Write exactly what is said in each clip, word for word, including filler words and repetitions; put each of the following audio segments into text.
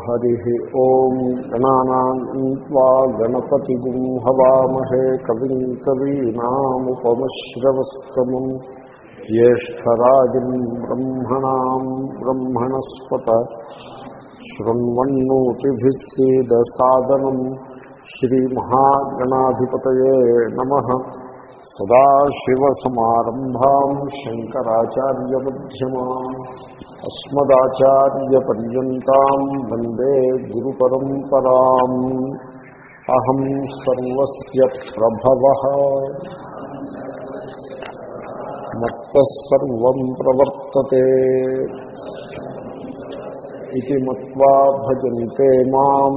హరి ఓం గణానాం త్వా గణపతిగుం హవామహే కవిం కవీనాముపమశ్రవస్తమం జ్యేష్ఠరాజం బ్రహ్మణాం బ్రహ్మణస్పత శృణ్వన్నోతిభిः సేదసాదనం శ్రీమహాగణాధిపతయే నమః. సదాశివసమారంభాం శంకరాచార్యమధ్యమాం అస్మదాచార్యపర్యంతాం వందే గురుపరంపరాం. అహం సర్వస్య ప్రభవః మత్తః సర్వం ప్రవర్తతే ఇతి మత్వా భజన్తే మాం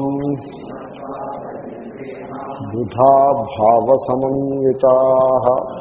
బుధా భావసమన్వితాః.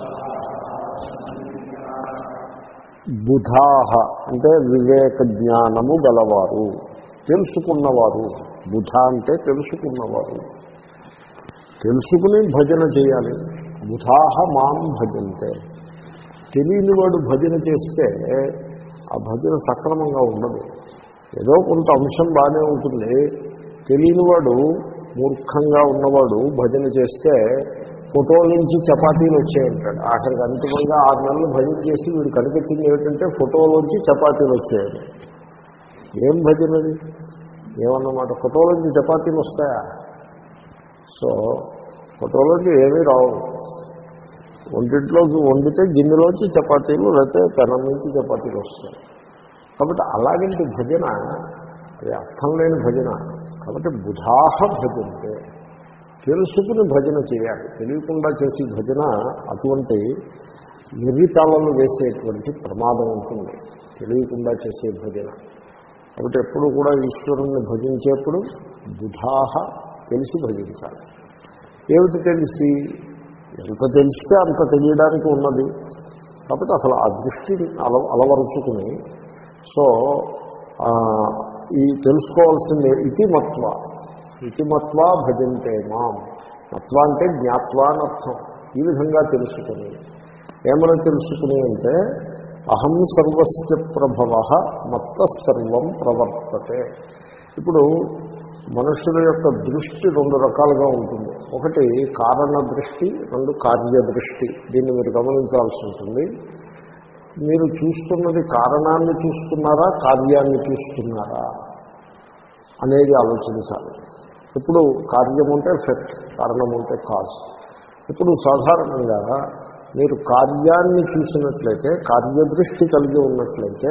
బుధాః అంటే వివేక జ్ఞానము గలవారు, తెలుసుకున్నవారు. బుధ అంటే తెలుసుకున్నవారు, తెలుసుకుని భజన చేయాలి. బుధాః మాం భజంతే. తెలియని వాడు భజన చేస్తే ఆ భజన సక్రమంగా ఉండదు. ఏదో కొంత అంశం బాగానే ఉంటుంది. తెలియనివాడు, మూర్ఖంగా ఉన్నవాడు భజన చేస్తే ఫోటోల నుంచి చపాతీలు వచ్చాయంటాడు. ఆఖరికి అంతిమంగా ఆరు నెలలు భజన చేసి వీడు కనిపెట్టింది ఏమిటంటే ఫోటోలోంచి చపాతీలు వచ్చాయని. ఏం భజనది? ఏమన్నమాట, ఫోటోలోంచి చపాతీలు వస్తాయా? సో ఫోటోలోంచి ఏమీ రావు. ఒంటింట్లోకి వండితే గిన్నెలోంచి చపాతీలు, లేకపోతే పెనం నుంచి చపాతీలు వస్తాయి. కాబట్టి అలాగంటి భజన అది అర్థం లేని భజన. కాబట్టి బుధాహ భజంతే, తెలుసుకుని భజన చేయాలి. తెలియకుండా చేసే భజన అటువంటి నిర్వితాలను వేసేటువంటి ప్రమాదం ఉంటుంది, తెలియకుండా చేసే భజన. కాబట్టి ఎప్పుడు కూడా ఈశ్వరుణ్ణి భజించేప్పుడు బుధాహ తెలిసి భజించాలి. ఏమిటి తెలిసి? ఎంత తెలిస్తే అంత తెలియడానికి ఉన్నది. కాబట్టి అసలు ఆ దృష్టిని అల అలవరుచుకుని సో ఈ తెలుసుకోవాల్సిందే. ఇతి మత్వ, ఇతి మత్వ భజంతే మాం. మత్వ అంటే జ్ఞాత్వా అని అర్థం. ఈ విధంగా తెలుసుకుని, ఏమని తెలుసుకుని అంటే అహం సర్వస్య ప్రభవః మత్తః సర్వం ప్రవర్తతే. ఇప్పుడు మనుషుల యొక్క దృష్టి రెండు రకాలుగా ఉంటుంది. ఒకటి కారణ దృష్టి, రెండు కార్యదృష్టి. దీన్ని మీరు గమనించాల్సి ఉంటుంది. మీరు చూస్తున్నది కారణాన్ని చూస్తున్నారా, కార్యాన్ని చూస్తున్నారా అనేది ఆలోచించాలి. ఇప్పుడు కార్యం ఉంటే ఎఫెక్ట్, కారణం ఉంటే కాజ్. ఇప్పుడు సాధారణంగా మీరు కార్యాన్ని చూసినట్లయితే, కార్యదృష్టి కలిగి ఉన్నట్లయితే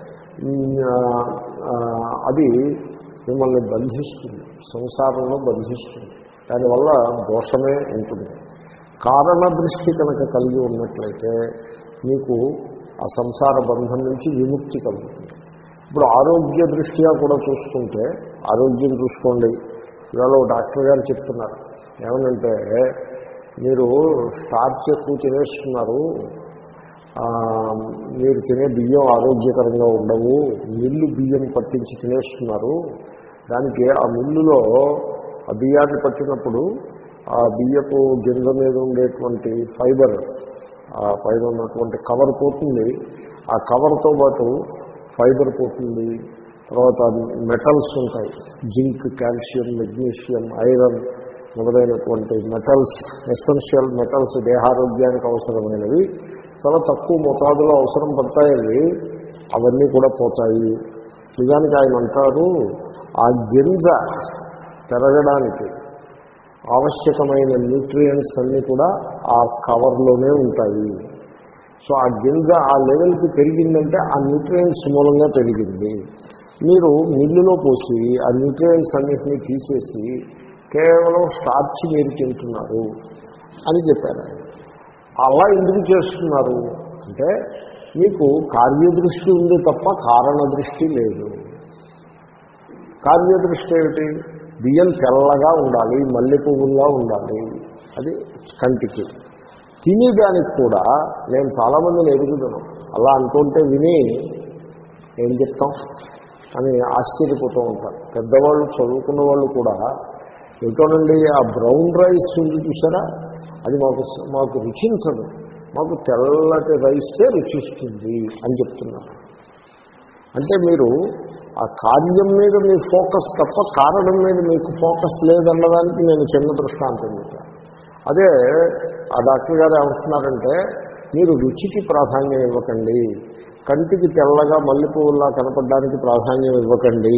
అది మిమ్మల్ని బంధిస్తుంది, సంసారంలో బంధిస్తుంది. దానివల్ల దోషమే ఉంటుంది. కారణ దృష్టి కనుక కలిగి ఉన్నట్లయితే మీకు ఆ సంసార బంధం నుంచి విముక్తి కలుగుతుంది. ఇప్పుడు ఆరోగ్య దృష్ట్యా కూడా చూసుకుంటే, ఆరోగ్యం చూసుకోండి. ఇవాళ డాక్టర్ గారు చెప్తున్నారు ఏమనంటే, మీరు స్టార్చ్ ఎక్కువ తినేస్తున్నారు, మీరు తినే బియ్యం ఆరోగ్యకరంగా ఉండవు, మిల్లు బియ్యం పట్టించి తినేస్తున్నారు. దానికి ఆ మిల్లులో ఆ బియ్యాన్ని పట్టినప్పుడు ఆ బియ్యపు గింజ మీద ఉండేటువంటి ఫైబర్, ఆ పైన ఉన్నటువంటి కవర్ పోతుంది. ఆ కవర్తో పాటు ఫైబర్ పోతుంది. తర్వాత మెటల్స్ ఉంటాయి, జింక్, కాల్షియం, మెగ్నీషియం, ఐరన్ మొదలైనటువంటి మెటల్స్, ఎసెన్షియల్ మెటల్స్ దేహారోగ్యానికి అవసరమైనవి చాలా తక్కువ మోతాదులో అవసరం పడతాయి. అవన్నీ కూడా పోతాయి. నిజానికి ఆయన అంటారు, ఆ గింజ పెరగడానికి ఆవశ్యకమైన న్యూట్రియంట్స్ అన్నీ కూడా ఆ కవర్లోనే ఉంటాయి. సో ఆ గింజ ఆ లెవెల్కి పెరిగిందంటే ఆ న్యూట్రియంట్స్ మూలంగా పెరిగింది. మీరు మిల్లులో పోసి ఆ న్యూట్రియంట్స్ అన్నింటినీ తీసేసి కేవలం స్టార్చ్ మీరు తింటున్నారు అని చెప్పారు. అలా ఎందుకు చేస్తున్నారు అంటే, మీకు కార్యదృష్టి ఉంది తప్ప కారణ దృష్టి లేదు. కార్యదృష్టి ఏమిటి? బియ్యం తెల్లగా ఉండాలి, మల్లె పువ్వుల్లా ఉండాలి, అది కంటికి. తినేదానికి కూడా నేను చాలామందిని ఎదుగుతున్నాను. అలా అంటుంటే విని ఏం చెప్తాం అని ఆశ్చర్యపోతూ ఉంటారు. పెద్దవాళ్ళు, చదువుకున్న వాళ్ళు కూడా ఏటోనండి ఆ బ్రౌన్ రైస్ ఉంది చూసారా, అది మాకు మాకు రుచించదు, మాకు తెల్లటి రైసే రుచిస్తుంది అని చెప్తున్నారు. అంటే మీరు ఆ కార్యం మీద మీ ఫోకస్ తప్ప కారణం మీద మీకు ఫోకస్ లేదన్నదానికి నేను చిన్న దృష్టాంతం చెప్పాను. అదే ఆ డాక్టర్ గారు ఏమంటున్నారంటే, మీరు రుచికి ప్రాధాన్యం ఇవ్వకండి, కంటికి తెల్లగా మల్లెపూవుల్లా కనపడడానికి ప్రాధాన్యం ఇవ్వకండి,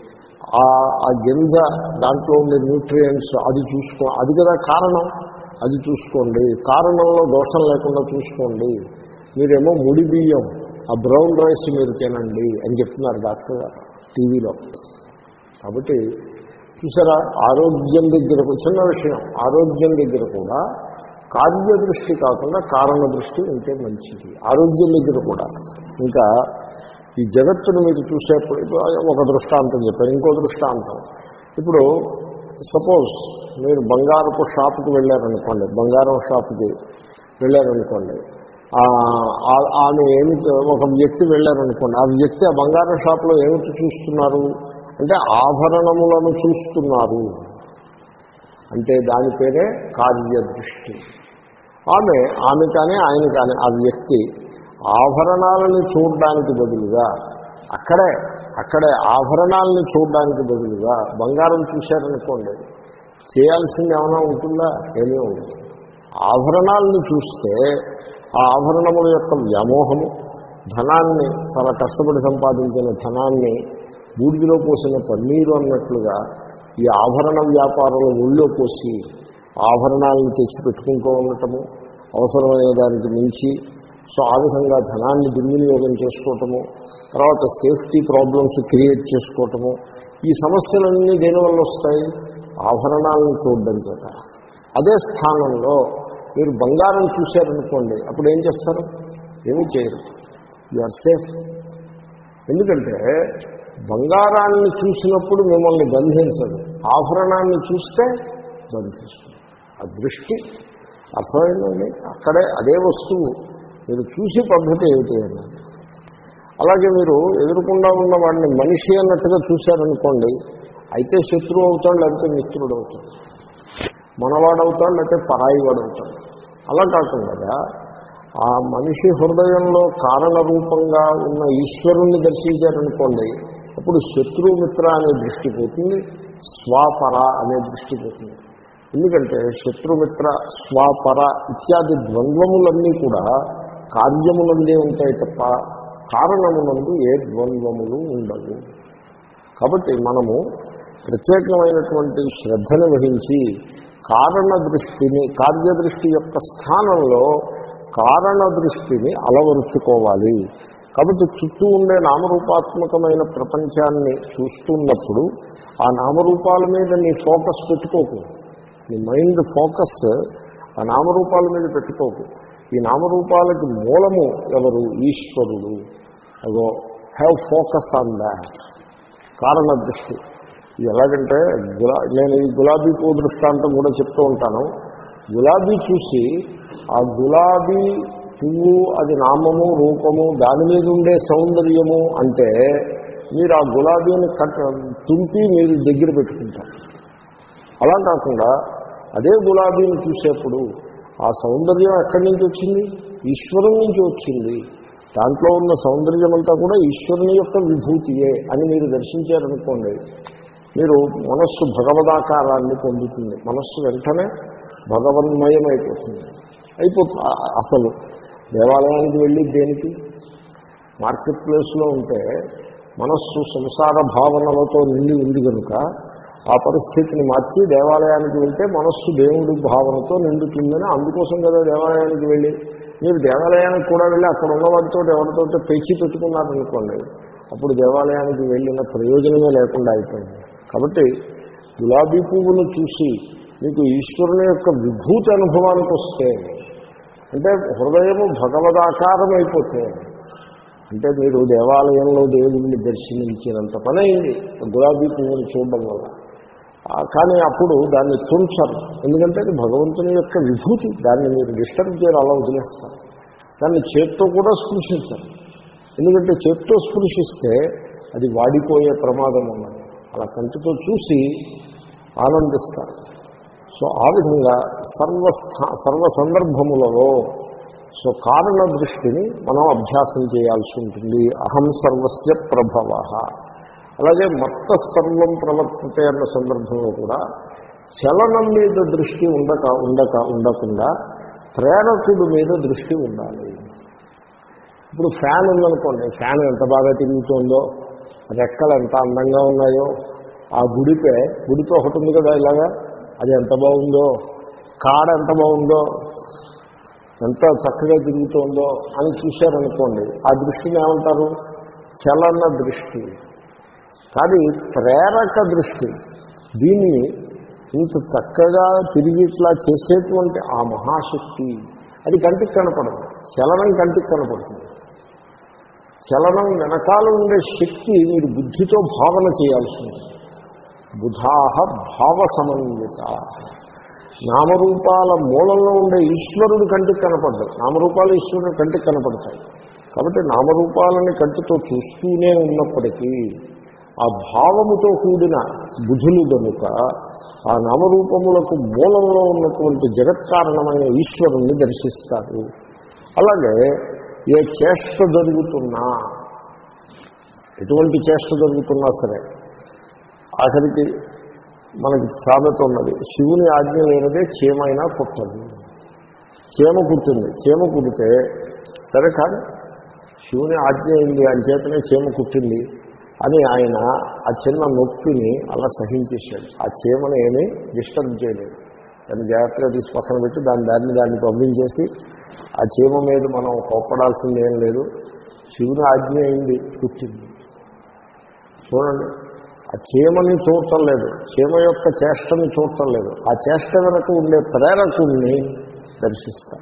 ఆ గింజ దాంట్లో ఉండే న్యూట్రియంట్స్ అది చూసుకో, అది కదా కారణం, అది చూసుకోండి, కారణంలో దోషం లేకుండా చూసుకోండి, మీరేమో ముడి బియ్యం ఆ బ్రౌన్ రైస్ మీరు తినండి అని చెప్తున్నారు డాక్టర్ గారు టీవీలో. కాబట్టి చూసారా, ఆరోగ్యం దగ్గర చిన్న విషయం, ఆరోగ్యం దగ్గర కూడా కార్యదృష్టి కాకుండా కారణ దృష్టి ఉంటే మంచిది. ఆరోగ్యం దగ్గర కూడా. ఇంకా ఈ జగత్తును మీరు చూసేప్పుడు ఒక దృష్టాంతం చెప్పారు. ఇంకో దృష్టాంతం, ఇప్పుడు సపోజ్ మీరు బంగారపు షాపుకి వెళ్ళారనుకోండి, బంగారం షాపుకి వెళ్ళారనుకోండి, ఆమె ఏమిటి, ఒక వ్యక్తి వెళ్ళారనుకోండి, ఆ వ్యక్తి ఆ బంగారం షాపులో ఏమిటి చూస్తున్నారు అంటే ఆభరణములను చూస్తున్నారు. అంటే దాని పేరే కార్యదృష్టి. ఆమె ఆమె కానీ ఆయన కానీ ఆ వ్యక్తి ఆభరణాలను చూడడానికి బదులుగా అక్కడే అక్కడే ఆభరణాలను చూడడానికి బదులుగా బంగారం చూశారనుకోండి, చేయాల్సింది ఏమైనా ఉంటుందా? ఏమీ ఉండదు. ఆభరణాలను చూస్తే ఆ ఆభరణముల యొక్క వ్యామోహము, ధనాన్ని చాలా కష్టపడి సంపాదించిన ధనాన్ని బూడిదలో పోసిన పన్నీరు అన్నట్లుగా ఈ ఆభరణ వ్యాపారంలో ఒళ్ళో పోసి ఆభరణాలను తెచ్చి పెట్టుకుంటూ ఉండటము, అవసరమైన దానికి మించి, సో ఆ విధంగా ధనాన్ని దుర్వినియోగం చేసుకోవటము, తర్వాత సేఫ్టీ ప్రాబ్లమ్స్ క్రియేట్ చేసుకోవటము, ఈ సమస్యలన్నీ దేనివల్ల వస్తాయి? ఆభరణాలను చూడడం చేత. అదే స్థానంలో మీరు బంగారం చూశారనుకోండి, అప్పుడు ఏం చేస్తారు? ఏమీ చేయరు, యు ఆర్ సేఫ్. ఎందుకంటే బంగారాన్ని చూసినప్పుడు మిమ్మల్ని బంధించదు, ఆభరణాన్ని చూస్తే బంధిస్తుంది. ఆ దృష్టి అర్థమైందండి. అక్కడే అదే వస్తువు మీరు చూసే పద్ధతి ఏమిటి అని. అలాగే మీరు ఎదురుకుండా ఉన్న వాడిని మనిషి అన్నట్టుగా చూశారనుకోండి, అయితే శత్రువు అవుతాడు, లేకపోతే మిత్రుడు అవుతాడు, మనవాడవుతాడు, లేకపోతే పరాయి వాడవుతాడు. అలా కాకుండా ఆ మనిషి హృదయంలో కారణరూపంగా ఉన్న ఈశ్వరుణ్ణి దర్శించారనుకోండి, అప్పుడు శత్రుమిత్ర అనే దృష్టి పోతుంది, స్వాపర అనే దృష్టి పోతుంది. ఎందుకంటే శత్రుమిత్ర, స్వాపర ఇత్యాది ద్వంద్వములన్నీ కూడా కార్యములందే ఉంటాయి తప్ప కారణమునందు ఏ ద్వంద్వములు ఉండవు. కాబట్టి మనము ప్రత్యేకమైనటువంటి శ్రద్ధను వహించి కారణ దృష్టిని, కార్యదృష్టి యొక్క స్థానంలో కారణ దృష్టిని అలవరుచుకోవాలి. కాబట్టి చుట్టూ ఉండే నామరూపాత్మకమైన ప్రపంచాన్ని చూస్తున్నప్పుడు ఆ నామరూపాల మీద నీ ఫోకస్ పెట్టుకోకు, నీ మైండ్ ఫోకస్ ఆ నామరూపాల మీద పెట్టుకోకు. ఈ నామరూపాలకి మూలము ఎవరు? ఈశ్వరుడు. అదో హ్యావ్ ఫోకస్ ఆన్ దాట్, కారణ దృష్టి. ఇది ఎలాగంటే గులా నేను ఈ గులాబీ పువ్వు దృష్టాంతం కూడా చెప్తూ ఉంటాను. గులాబీ చూసి ఆ గులాబీ పువ్వు అది నామము, రూపము, దాని మీద ఉండే సౌందర్యము అంటే మీరు ఆ గులాబీని కట్ తుంపి మీరు దగ్గర పెట్టుకుంటారు. అలా కాకుండా అదే గులాబీని చూసేప్పుడు ఆ సౌందర్యం ఎక్కడి నుంచి వచ్చింది? ఈశ్వరుని నుంచి వచ్చింది. దాంట్లో ఉన్న సౌందర్యం అంతా కూడా ఈశ్వరుని యొక్క విభూతియే అని మీరు దర్శించారనుకోండి, మీరు మనస్సు భగవదాకారాన్ని పొందుతుంది. మనస్సు వెంటనే భగవన్మయం అయిపోతుంది. అయిపోతుంది అసలు దేవాలయానికి వెళ్ళి దేనికి? మార్కెట్ ప్లేస్లో ఉంటే మనస్సు సంసార భావనలతో నిండి ఉంది కనుక ఆ పరిస్థితిని మార్చి దేవాలయానికి వెళ్తే మనస్సు దేవుడి భావనతో నిండుతుందని, అందుకోసం కదా దేవాలయానికి వెళ్ళి. మీరు దేవాలయానికి కూడా వెళ్ళి అక్కడ ఉన్నవాడితో ఎవరితో పెంచి పెట్టుకున్నారనుకోండి, అప్పుడు దేవాలయానికి వెళ్ళిన ప్రయోజనమే లేకుండా అయిపోయింది. కాబట్టి గులాబీ పువ్వును చూసి మీకు ఈశ్వరుని యొక్క విభూతి అనుభవానికి వస్తే, అంటే హృదయము భగవదాకారం అయిపోతే, అంటే మీరు దేవాలయంలో దేవుడిని దర్శించినంత పని అయింది గులాబీ పువ్వును చూడడం వల్ల. కానీ అప్పుడు దాన్ని తుంచరు, ఎందుకంటే అది భగవంతుని యొక్క విభూతి. దాన్ని మీరు డిస్టర్బ్ చేయరు, అలా వదిలేస్తారు. దాన్ని చేత్తో కూడా స్పృశించరు, ఎందుకంటే చేత్తో స్పృశిస్తే అది వాడిపోయే ప్రమాదం ఉన్నది. అలా కంటితో చూసి ఆనందిస్తారు. సో ఆ విధంగా సర్వస్థా సర్వ సందర్భములలో సో కారణ దృష్టిని మనం అభ్యాసం చేయాల్సి ఉంటుంది. అహం సర్వస్య ప్రభవ. అలాగే మత్త సర్వం ప్రవర్తతే అన్న సందర్భంలో కూడా చలనం మీద దృష్టి ఉండక ఉండక ఉండకుండా ప్రేరకుడి మీద దృష్టి ఉండాలి. ఇప్పుడు ఫ్యాన్ ఉందనుకోండి, ఫ్యాన్ ఎంత బాగా తిరుగుతుందో, రెక్కలు ఎంత అందంగా ఉన్నాయో, ఆ గుడిపే గుడితో ఒకటి ఉంది కదా ఇలాగా, అది ఎంత బాగుందో, కాడ ఎంత బాగుందో, ఎంత చక్కగా తిరుగుతుందో అని చూశారనుకోండి, ఆ దృష్టిని ఏమంటారు? చలన దృష్టి. కానీ ప్రేరక దృష్టి, దీన్ని ఇంత చక్కగా తిరిగి ఇట్లా చేసేటువంటి ఆ మహాశక్తి, అది కంటికి కనపడదు. చలనం కంటికి కనపడుతుంది. చలనం వెనకాల ఉండే శక్తి మీరు బుద్ధితో భావన చేయాల్సి ఉంటుంది. బుధాహ భావ సమన్విత. నామరూపాల మూలంలో ఉండే ఈశ్వరుడు కంటికి కనపడ్డాడు. నామరూపాలు ఈశ్వరుడు కంటికి కనపడతాయి. కాబట్టి నామరూపాలని కంటితో చూస్తూనే ఉన్నప్పటికీ ఆ భావముతో కూడిన బుధులు కనుక ఆ నామరూపములకు మూలంలో ఉన్నటువంటి జగత్కారణమైన ఈశ్వరుణ్ణి దర్శిస్తారు. అలాగే ఏ చేష్ట జరుగుతున్నా, ఎటువంటి చేష్ట జరుగుతున్నా సరే, ఆఖరికి మనకి సామెత ఉన్నది, శివుని ఆజ్ఞ లేనిదే చీమైనా కుట్టదు. చీమ కుట్టింది, చీమ కుడితే సరే కానీ శివుని ఆజ్ఞ అయింది అంచేతనే చీమ కుట్టింది అని ఆయన ఆ చిన్న నొప్పిని అలా సహించేశాడు. ఆ చీమను ఏమీ డిస్టర్బ్ చేయలేదు. దాన్ని జాగ్రత్తగా తీసి పక్కన పెట్టి దాని దాన్ని దాన్ని పంపించేసి ఆ చీమ మీద మనం కోప్పడాల్సింది ఏం లేదు. శివుని ఆజ్ఞ అయింది, కుట్టింది. చూడండి, ఆ చీమని చూడటం లేదు, చీమ యొక్క చేష్టని చూడటం లేదు, ఆ చేష్ట వెనక ఉండే ప్రేరకుడిని దర్శిస్తారు.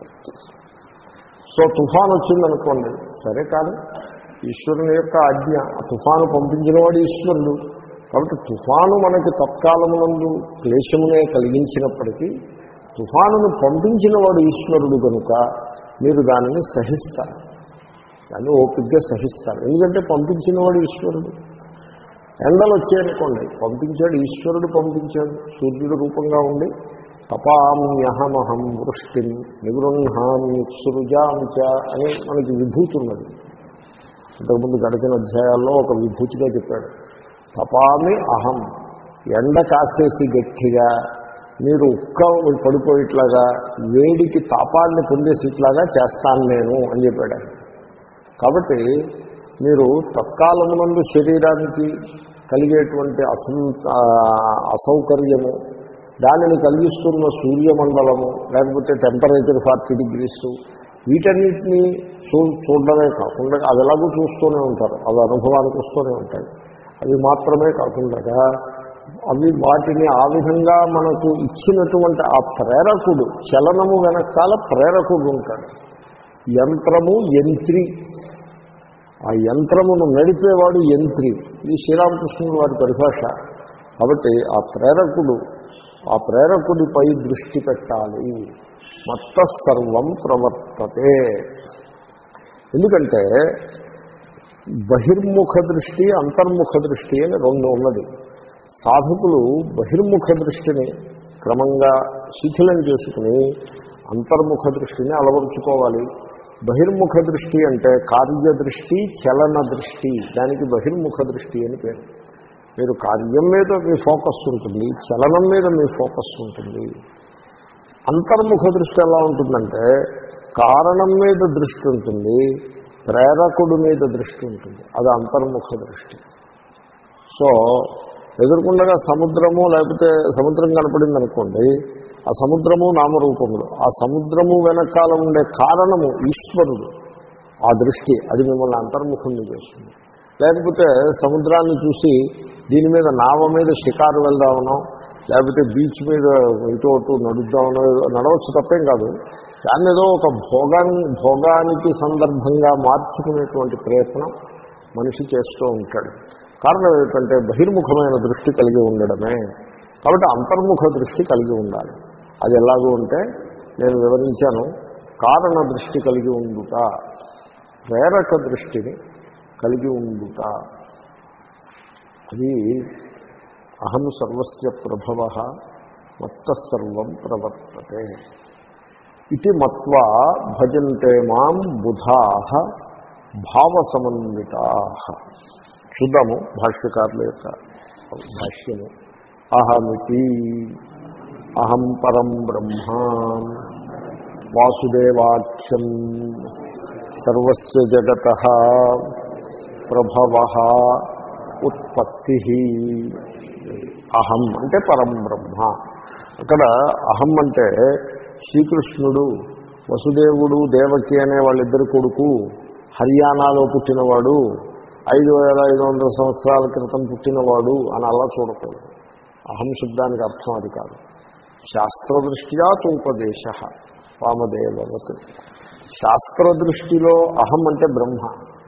సో తుఫాను వచ్చిందనుకోండి, సరే కానీ ఈశ్వరుని యొక్క ఆజ్ఞ, ఆ తుఫాను పంపించిన వాడు ఈశ్వరుడు. కాబట్టి తుఫాను మనకి తత్కాలమునందు క్లేశమునే కలిగించినప్పటికీ తుఫానును పంపించిన వాడు ఈశ్వరుడు కనుక మీరు దానిని సహిస్తారు, దాన్ని ఓపికగా సహిస్తారు. ఎందుకంటే పంపించిన వాడు ఈశ్వరుడు. ఎండలు వచ్చాయనుకోండి, పంపించాడు ఈశ్వరుడు, పంపించాడు సూర్యుడు రూపంగా ఉండి, తపామ్యహమహం వృష్టిం నిగృహామి సృజాంచ అని మనకి విభూతి ఉన్నది. ఇంతకుముందు గడిచిన అధ్యాయాల్లో ఒక విభూతిగా చెప్పాడు. తపామి అహం, ఎండ కాసేసి గట్టిగా మీరు ఉక్క పడిపోయేట్లాగా వేడికి తాపాన్ని పొందేసేట్లాగా చేస్తాను నేను అని చెప్పాడు. కాబట్టి మీరు తత్కాలమునందు శరీరానికి కలిగేటువంటి అసం అసౌకర్యము, దానిని కలిగిస్తున్న సూర్యమండలము, లేకపోతే టెంపరేచర్ ఫార్టీ డిగ్రీస్, వీటన్నిటినీ చూ చూడడమే కాకుండా అవి ఎలాగూ చూస్తూనే ఉంటారు, అవి అనుభవానికి వస్తూనే ఉంటాయి. అవి మాత్రమే కాకుండా అవి వాటిని ఆ విధంగా మనకు ఇచ్చినటువంటి ఆ ప్రేరకుడు, చలనము వెనకాల ప్రేరకుడు ఉంటాడు. యంత్రము యంత్రి, ఆ యంత్రమును నడిపేవాడు యంత్రి. ఇది శ్రీరామకృష్ణుడు వారి పరిభాష. కాబట్టి ఆ ప్రేరకుడు, ఆ ప్రేరకుడిపై దృష్టి పెట్టాలి. మత్త సర్వం ప్రవర్తతే. ఎందుకంటే బహిర్ముఖ దృష్టి, అంతర్ముఖ దృష్టి అని రెండు ఉన్నది. సాధకులు బహిర్ముఖ దృష్టిని క్రమంగా శిథిలం చేసుకుని అంతర్ముఖ దృష్టిని అలవరుచుకోవాలి. బహిర్ముఖ దృష్టి అంటే కార్యదృష్టి, చలన దృష్టి, దానికి బహిర్ముఖ దృష్టి అని పేరు. మీరు కార్యం మీద మీ ఫోకస్ ఉంటుంది, చలనం మీద మీ ఫోకస్ ఉంటుంది. అంతర్ముఖ దృష్టి ఎలా ఉంటుందంటే కారణం మీద దృష్టి ఉంటుంది, ప్రేరకుడి మీద దృష్టి ఉంటుంది. అది అంతర్ముఖ దృష్టి. సో ఎదుర్కొండగా సముద్రము, లేకపోతే సముద్రం కనపడింది అనుకోండి, ఆ సముద్రము నామరూపములు, ఆ సముద్రము వెనకాల ఉండే కారణము ఈశ్వరుడు. ఆ దృష్టి అది మిమ్మల్ని అంతర్ముఖుని చేస్తుంది. లేకపోతే సముద్రాన్ని చూసి దీని మీద నావ మీద షికారు వెళ్దామనో, లేకపోతే బీచ్ మీద ఇటు అటు నడుద్దామనో, నడవచ్చు తప్పేం కాదు. దాన్ని ఏదో ఒక భోగాన్ని భోగానికి సందర్భంగా మార్చుకునేటువంటి ప్రయత్నం మనిషి చేస్తూ ఉంటాడు. కారణం ఏమిటంటే బహిర్ముఖమైన దృష్టి కలిగి ఉండడమే. కాబట్టి అంతర్ముఖ దృష్టి కలిగి ఉండాలి. అది ఎలాగూ ఉంటే నేను వివరించాను. కారణ దృష్టి కలిగి ఉండుట, ప్రేరక దృష్టిని కలిగి ఉండుట, అది అహం సర్వస్య ప్రభవ మత్త సర్వం ప్రవర్తతే. ఇది మత్వా భజంతే మాం బుధాః భావసమన్వితాః. చూద్దాము భాష్యకారుల యొక్క భాష్యము. అహమితి అహం పరం బ్రహ్మ వాసుదేవాఖ్యం సర్వస్య జగతః ప్రభవః ఉత్పత్తి. అహం అంటే పరం బ్రహ్మ. అక్కడ అహం అంటే శ్రీకృష్ణుడు వసుదేవుడు దేవకి అనే వాళ్ళిద్దరు కొడుకు హర్యానాలో పుట్టినవాడు, ఐదు వేల ఐదు వందల సంవత్సరాల క్రితం పుట్టినవాడు అని అలా చూడకూడదు. అహం శబ్దానికి అర్థం అది కాదు. శాస్త్రదృష్ట్యా తూపదేశ వామదేవవత్. శాస్త్రదృష్టిలో అహం అంటే బ్రహ్మ.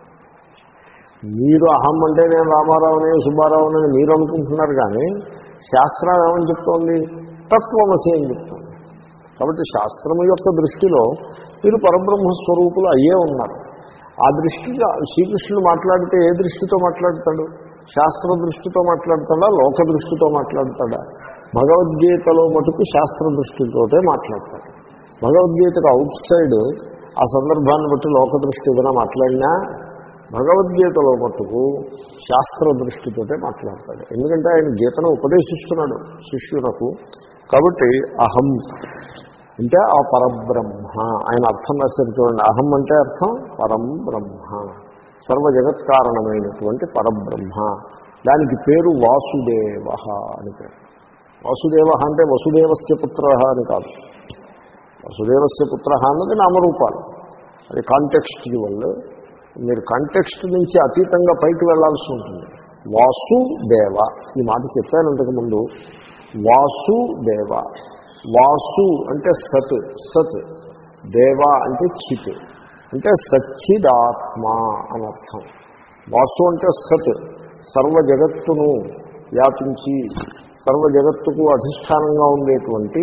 మీరు అహం అంటే నేను రామారావుని సుబ్బారావుని మీరు అనుకుంటున్నారు, కానీ శాస్త్రం ఏమని చెప్తోంది? తత్వమసి అని చెప్తోంది. కాబట్టి శాస్త్రము యొక్క దృష్టిలో మీరు పరబ్రహ్మస్వరూపులు అయ్యే ఉన్నారు. ఆ దృష్టిగా శ్రీకృష్ణుడు మాట్లాడితే ఏ దృష్టితో మాట్లాడతాడు? శాస్త్ర దృష్టితో మాట్లాడతాడా, లోక దృష్టితో మాట్లాడతాడా? భగవద్గీతలో మటుకు శాస్త్ర దృష్టితోటే మాట్లాడతాడు. భగవద్గీతకు అవుట్ సైడ్ ఆ సందర్భాన్ని బట్టి లోక దృష్టి ఏదైనా మాట్లాడినా భగవద్గీతలో మటుకు శాస్త్ర దృష్టితోటే మాట్లాడతాడు. ఎందుకంటే ఆయన గీతను ఉపదేశిస్తున్నాడు శిష్యులకు. కాబట్టి అహం అంటే ఆ పరబ్రహ్మ. ఆయన అర్థం రాశారు చూడండి. అహం అంటే అర్థం పరం బ్రహ్మ, సర్వ జగత్కారణమైనటువంటి పరబ్రహ్మ. దానికి పేరు వాసుదేవ అని పేరు. వాసుదేవ అంటే వసుదేవస్య పుత్ర అని కాదు. వసుదేవస్య పుత్ర అన్నది నామరూపాలు, అది కాంటెక్స్చువల్. మీరు కాంటెక్స్ట్ నుంచి అతీతంగా పైకి వెళ్లాల్సి ఉంటుంది. వాసుదేవ ఈ మాట చెప్పాను ఇంతకుముందు. వాసుదేవ, వాసు అంటే సత్, సత్ దేవ అంటే చిత్, అంటే సచ్చిదాత్మ అని అర్థం. వాసు అంటే సత్, సర్వ జగత్తును వ్యాపించి సర్వ జగత్తుకు అధిష్టానంగా ఉండేటువంటి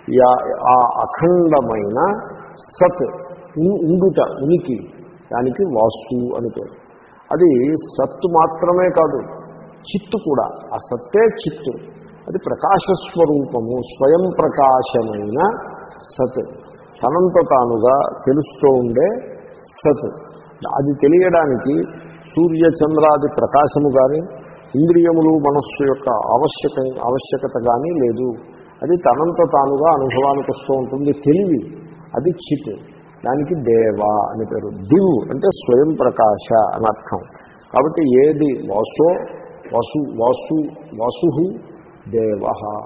ఆ అఖండమైన సత్ ఉండుట, ఉనికి, దానికి వాసు అని పేరు. అది సత్తు మాత్రమే కాదు, చిత్తు కూడా. ఆ సత్తే చిత్తు. అది ప్రకాశస్వరూపము, స్వయం ప్రకాశమైన సత్, తనంత తానుగా తెలుస్తూ ఉండే సత్. అది తెలియడానికి సూర్యచంద్రాది ప్రకాశము కానీ ఇంద్రియములు మనస్సు యొక్క ఆవశ్యక ఆవశ్యకత కానీ లేదు. అది తనంత తానుగా అనుభవానికి వస్తూ ఉంటుంది. తెలివి, అది చిత్. దానికి దేవ అని పేరు. దివ్ అంటే స్వయం ప్రకాశ అని అర్థం. కాబట్టి ఏది వాసో వసు వాసు వాసు దేవ,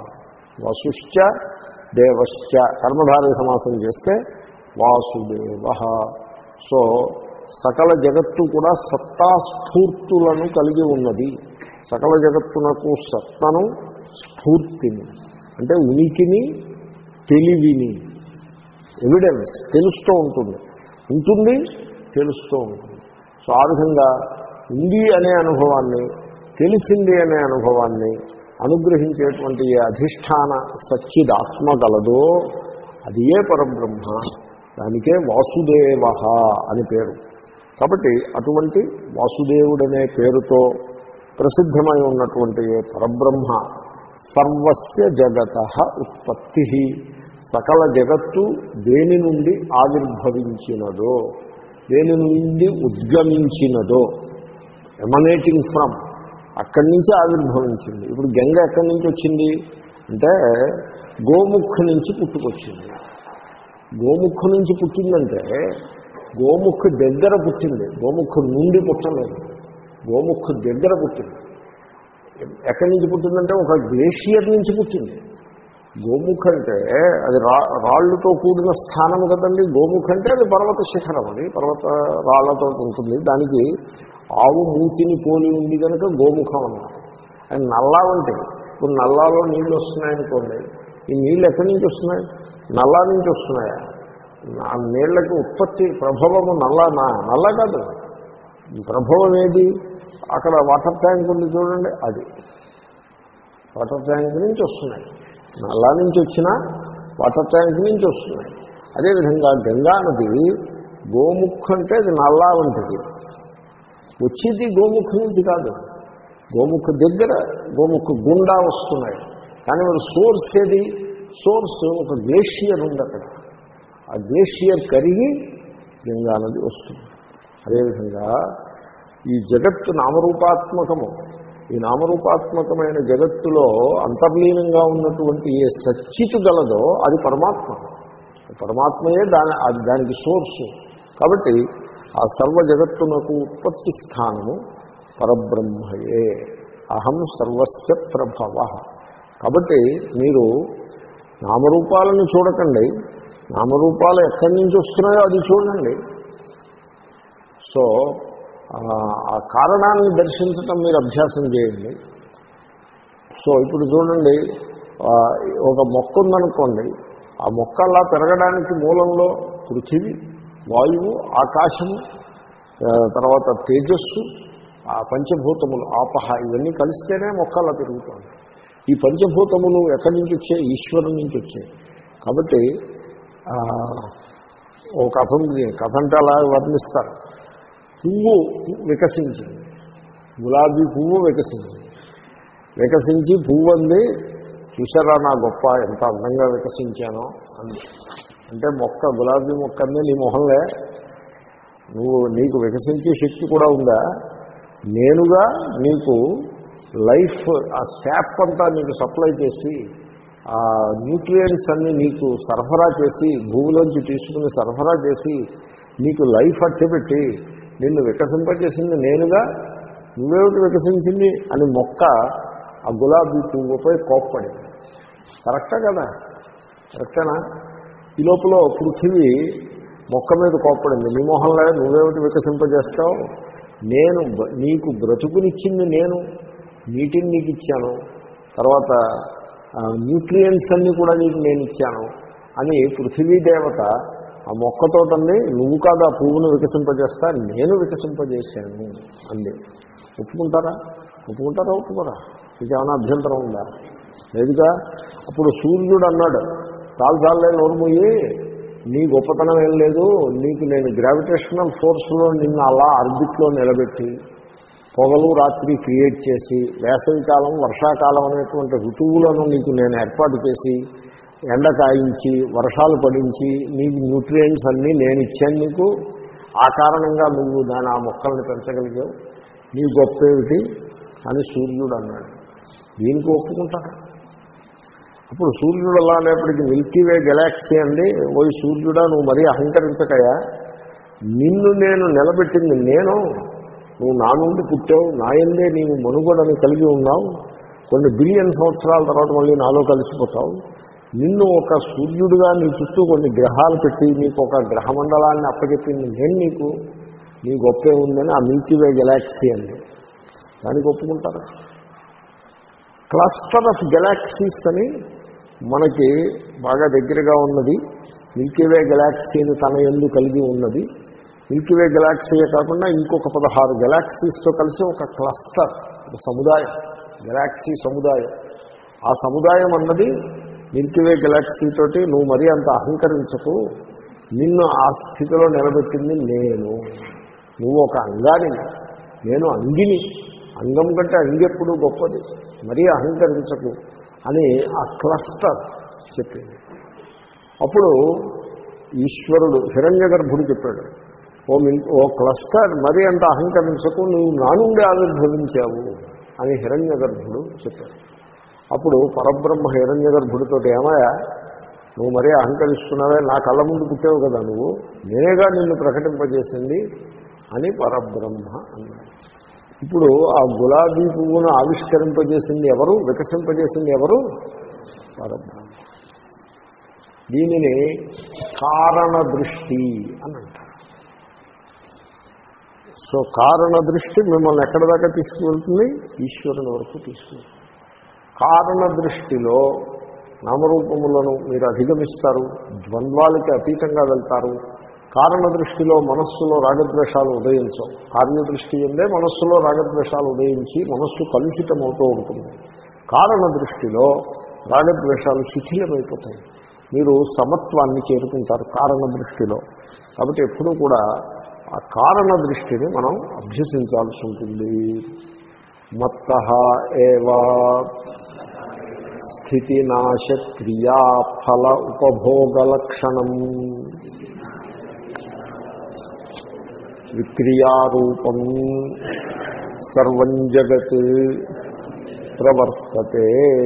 వసుశ్చ దేవశ్చ కర్మధారయ సమాసం చేస్తే వాసుదేవ. సో సకల జగత్తు కూడా సత్తాస్ఫూర్తులను కలిగి ఉన్నది. సకల జగత్తునకు సత్తను, స్ఫూర్తిని అంటే ఉనికిని, తెలివిని, ఎవిడెన్స్ తెలుస్తూ ఉంటుంది ఉంటుంది తెలుస్తూ ఉంటుంది. సో ఆ విధంగా ఉంది అనే అనుభవాన్ని, తెలిసింది అనే అనుభవాన్ని అనుగ్రహించేటువంటి ఏ అధిష్టాన సచ్చిదాత్మ గలదో అది ఏ పరబ్రహ్మ, దానికే వాసుదేవ అని పేరు. కాబట్టి అటువంటి వాసుదేవుడనే పేరుతో ప్రసిద్ధమై ఉన్నటువంటి ఏ పరబ్రహ్మ సర్వస్య జగత ఉత్పత్తి, సకల జగత్తు దేని నుండి ఆవిర్భవించినదో, దేని నుండి ఉద్గమించినదో, ఎమనేటింగ్ ఫ్రమ్, అక్కడి నుంచి ఆవిర్భవించింది. ఇప్పుడు గంగ ఎక్కడి నుంచి వచ్చింది అంటే గోముఖ నుంచి పుట్టుకొచ్చింది. గోముఖ నుంచి పుట్టిందంటే గోముఖ దగ్గర పుట్టింది, గోముఖ నుండి పుట్టలేదు. గోముఖ దగ్గర పుట్టింది. ఎక్కడి నుంచి పుట్టిందంటే ఒక గ్లేషియర్ నుంచి పుట్టింది. గోముఖ అంటే అది రా రాళ్లతో కూడిన స్థానం కదండి. గోముఖ అంటే అది పర్వత శిఖరం, అది పర్వత రాళ్లతో ఉంటుంది. దానికి ఆవు మూతిని పోలి ఉంది కనుక గోముఖం అన్నారు. అది నల్లా ఉంటే ఇప్పుడు నల్లాలో నీళ్ళు వస్తున్నాయనుకోండి, ఈ నీళ్ళు ఎక్కడి నుంచి వస్తున్నాయి? నల్లా నుంచి వస్తున్నాయా? ఆ నీళ్లకి ఉత్పత్తి ప్రభావము నల్లా నా నల్ల కాదు. ప్రభావం ఏది? అక్కడ వాటర్ ట్యాంక్ ఉంది చూడండి, అది వాటర్ ట్యాంక్ నుంచి వస్తున్నాయి. నల్లా నుంచి వచ్చినా వాటర్ ట్యాంక్ నుంచి వస్తున్నాయి. అదేవిధంగా గంగా నది గోముఖ అంటే అది నల్లా వంటిది, వచ్చేది గోముఖ నుంచి కాదు. గోముఖ దగ్గర గోముఖ గుండా వస్తున్నాయి. కానీ మరి సోర్స్ ఏది? సోర్స్ ఒక గ్లేషియర్ ఉంది అక్కడ. ఆ ఆ గ్లేషియర్ కరిగి గంగా నది వస్తుంది. అదేవిధంగా ఈ జగత్తు నామరూపాత్మకము. ఈ నామరూపాత్మకమైన జగత్తులో అంతర్లీనంగా ఉన్నటువంటి ఏ సచ్చిత్ గలదో అది పరమాత్మ. పరమాత్మయే దాని అది దానికి సోర్సు. కాబట్టి ఆ సర్వ జగత్తునకు ఉత్పత్తి స్థానము పరబ్రహ్మయే. అహం సర్వస్య ప్రభవ. కాబట్టి మీరు నామరూపాలను చూడకండి, నామరూపాలు ఎక్కడి నుంచి వస్తున్నాయో అది చూడండి. సో ఆ కారణాన్ని దర్శించటం మీరు అభ్యాసం చేయండి. సో ఇప్పుడు చూడండి, ఒక మొక్క ఉందనుకోండి, ఆ మొక్క అలా పెరగడానికి మూలంలో పృథివీ, వాయువు, ఆకాశము, తర్వాత తేజస్సు, ఆ పంచభూతములు, ఆపహ, ఇవన్నీ కలిస్తేనే మొక్క అలా పెరుగుతుంది. ఈ పంచభూతములు ఎక్కడి నుంచి వచ్చాయి? ఈశ్వరుని నుంచి వచ్చాయి. కాబట్టి ఓ కథ ఉంది, కథ అంటే అలా వర్ణిస్తారు. పువ్వు వికసించింది, గులాబీ పువ్వు వికసించింది. వికసించి పువ్వు అంది, చూసారా నా గొప్ప, ఎంత అందంగా వికసించానో అంది. అంటే మొక్క, గులాబీ మొక్క అంది, నీ మొహంలే, నువ్వు నీకు వికసించే శక్తి కూడా ఉందా? నేనుగా నీకు లైఫ్, ఆ శాప్ అంతా నీకు సప్లై చేసి, ఆ న్యూట్రియంట్స్ అన్నీ నీకు సరఫరా చేసి, భూమిలోంచి తీసుకుని సరఫరా చేసి, నీకు లైఫ్ అట్టబెట్టి నిన్ను వికసింపజేసింది నేనుగా, నువ్వేమిటి వికసించింది అని మొక్క ఆ గులాబీ పువ్వుపై కోప్పడింది. కరెక్టా కదా? కరెక్టేనా? ఈ లోపల పృథివీ మొక్క మీద కోప్పడింది, నీ మొహంలో నువ్వేమిటి వికసింపజేస్తావు, నేను నీకు బ్రతుకునిచ్చింది నేను, నీటిని నీకు ఇచ్చాను, తర్వాత న్యూట్రియంట్స్ అన్నీ కూడా నీకు నేను ఇచ్చాను అని పృథివీ దేవత ఆ మొక్కతోటండి, నువ్వు కాదు ఆ పువ్వును వికసింపజేస్తా, నేను వికసింపజేశాను అంది. ఒప్పుకుంటారా? ఒప్పుకుంటారా? ఒప్పుకోరా? ఇది ఏమైనా అభ్యంతరం ఉందా? లేదుగా. అప్పుడు సూర్యుడు అన్నాడు, చాలు చాలులే నోరుమూయి, నీ గొప్పతనం ఏం లేదు, నీకు నేను గ్రావిటేషనల్ ఫోర్స్లో నిన్ను అలా ఆర్బిట్లో నిలబెట్టి పొగలు రాత్రి క్రియేట్ చేసి వేసవికాలం వర్షాకాలం అనేటువంటి ఋతువులను నీకు నేను ఏర్పాటు చేసి ఎండ కాయించి వర్షాలు పడించి నీకు న్యూట్రియంట్స్ అన్నీ నేను ఇచ్చాను నీకు, ఆ కారణంగా నువ్వు దాని ఆ మొక్కల్ని పెంచగలిగావు, నీ గొప్ప ఏమిటి అని సూర్యుడు అన్నాడు. దీనికి ఒప్పుకుంటారా? అప్పుడు సూర్యుడు అలా అనేప్పటికీ మిల్కీవే గెలాక్సీ అండి, ఓ సూర్యుడా నువ్వు మరీ అహంకరించకయా, నిన్ను నేను నిలబెట్టింది నేను, నువ్వు నా నుండి పుట్టావు, నా యందే నీవు మనుగడని కలిగి ఉన్నావు, కొన్ని బిలియన్ సంవత్సరాల తర్వాత మళ్ళీ నాలో కలిసిపోతావు, నిన్ను ఒక సూర్యుడిగా నీ చుట్టూ కొన్ని గ్రహాలు పెట్టి నీకు ఒక గ్రహమండలాన్ని అప్పచెప్పింది నేను నీకు, నీ గొప్పే ఉందని ఆ మిల్కీవే గెలాక్సీ అండి. దానికి ఒప్పుకుంటారా? క్లస్టర్ ఆఫ్ గెలాక్సీస్ అని మనకి బాగా దగ్గరగా ఉన్నది మిల్కీవే గెలాక్సీని తన యందు కలిగి ఉన్నది. మిల్కీవే గెలాక్సీయే కాకుండా ఇంకొక పదహారు గెలాక్సీస్తో కలిసి ఒక క్లస్టర్, ఒక సముదాయం, గెలాక్సీ సముదాయం. ఆ సముదాయం అన్నది మిల్కీవే గెలాక్సీ తోటి నువ్వు మరీ అంత అహంకరించకు, నిన్ను ఆ స్థితిలో నిలబెట్టింది నేను, నువ్వు ఒక అంగాని, నేను అంగిని, అంగం కంటే అంగెప్పుడు గొప్పది, మరీ అహంకరించకు అని ఆ క్లస్టర్ చెప్పింది. అప్పుడు ఈశ్వరుడు హిరణ్య గర్భుడు చెప్పాడు, ఓ మిల్ ఓ క్లస్టర్ మరీ అంత అహంకరించకు, నువ్వు నా నుండి ఆవిర్భవించావు అని హిరణ్య గర్భుడు చెప్పాడు. అప్పుడు పరబ్రహ్మ హిరణ్య గర్భుడితో, ఏమయ్యా నువ్వు మరీ అహంకరిస్తున్నావే, నా కళ్ళ ముందు పుట్టావు కదా నువ్వు, నేనేగా నిన్ను ప్రకటింపజేసింది అని పరబ్రహ్మ అన్నాడు. ఇప్పుడు ఆ గులాబీ పువ్వును ఆవిష్కరింపజేసింది ఎవరు, వికసింపజేసింది ఎవరు? పరబ్రహ్మ. దీనిని కారణ దృష్టి అని అంటారు. సో కారణ దృష్టి మిమ్మల్ని ఎక్కడి దాకా తీసుకువెళ్తుంది? ఈశ్వరుని వరకు తీసుకువెళ్తుంది. కారణ దృష్టిలో నామరూపములను మీరు అధిగమిస్తారు, ద్వంద్వాలకి అతీతంగా వెళ్తారు. కారణ దృష్టిలో మనస్సులో రాగద్వేషాలు ఉదయించవు. కార్యదృష్టి ఉందే మనస్సులో రాగద్వేషాలు ఉదయించి మనస్సు కలుషితమవుతూ ఉంటుంది. కారణ దృష్టిలో రాగద్వేషాలు శిథిలమైపోతాయి, మీరు సమత్వాన్ని చేరుకుంటారు కారణ దృష్టిలో. కాబట్టి ఎప్పుడూ కూడా ఆ కారణ దృష్టిని మనం అభ్యసించాల్సి ఉంటుంది. మత్తః ఏవ స్థితి నాశ క్రియాఫల ఉపభోగలక్షణం విక్రియారూపం సర్వం జగత్ ప్రవర్తతే.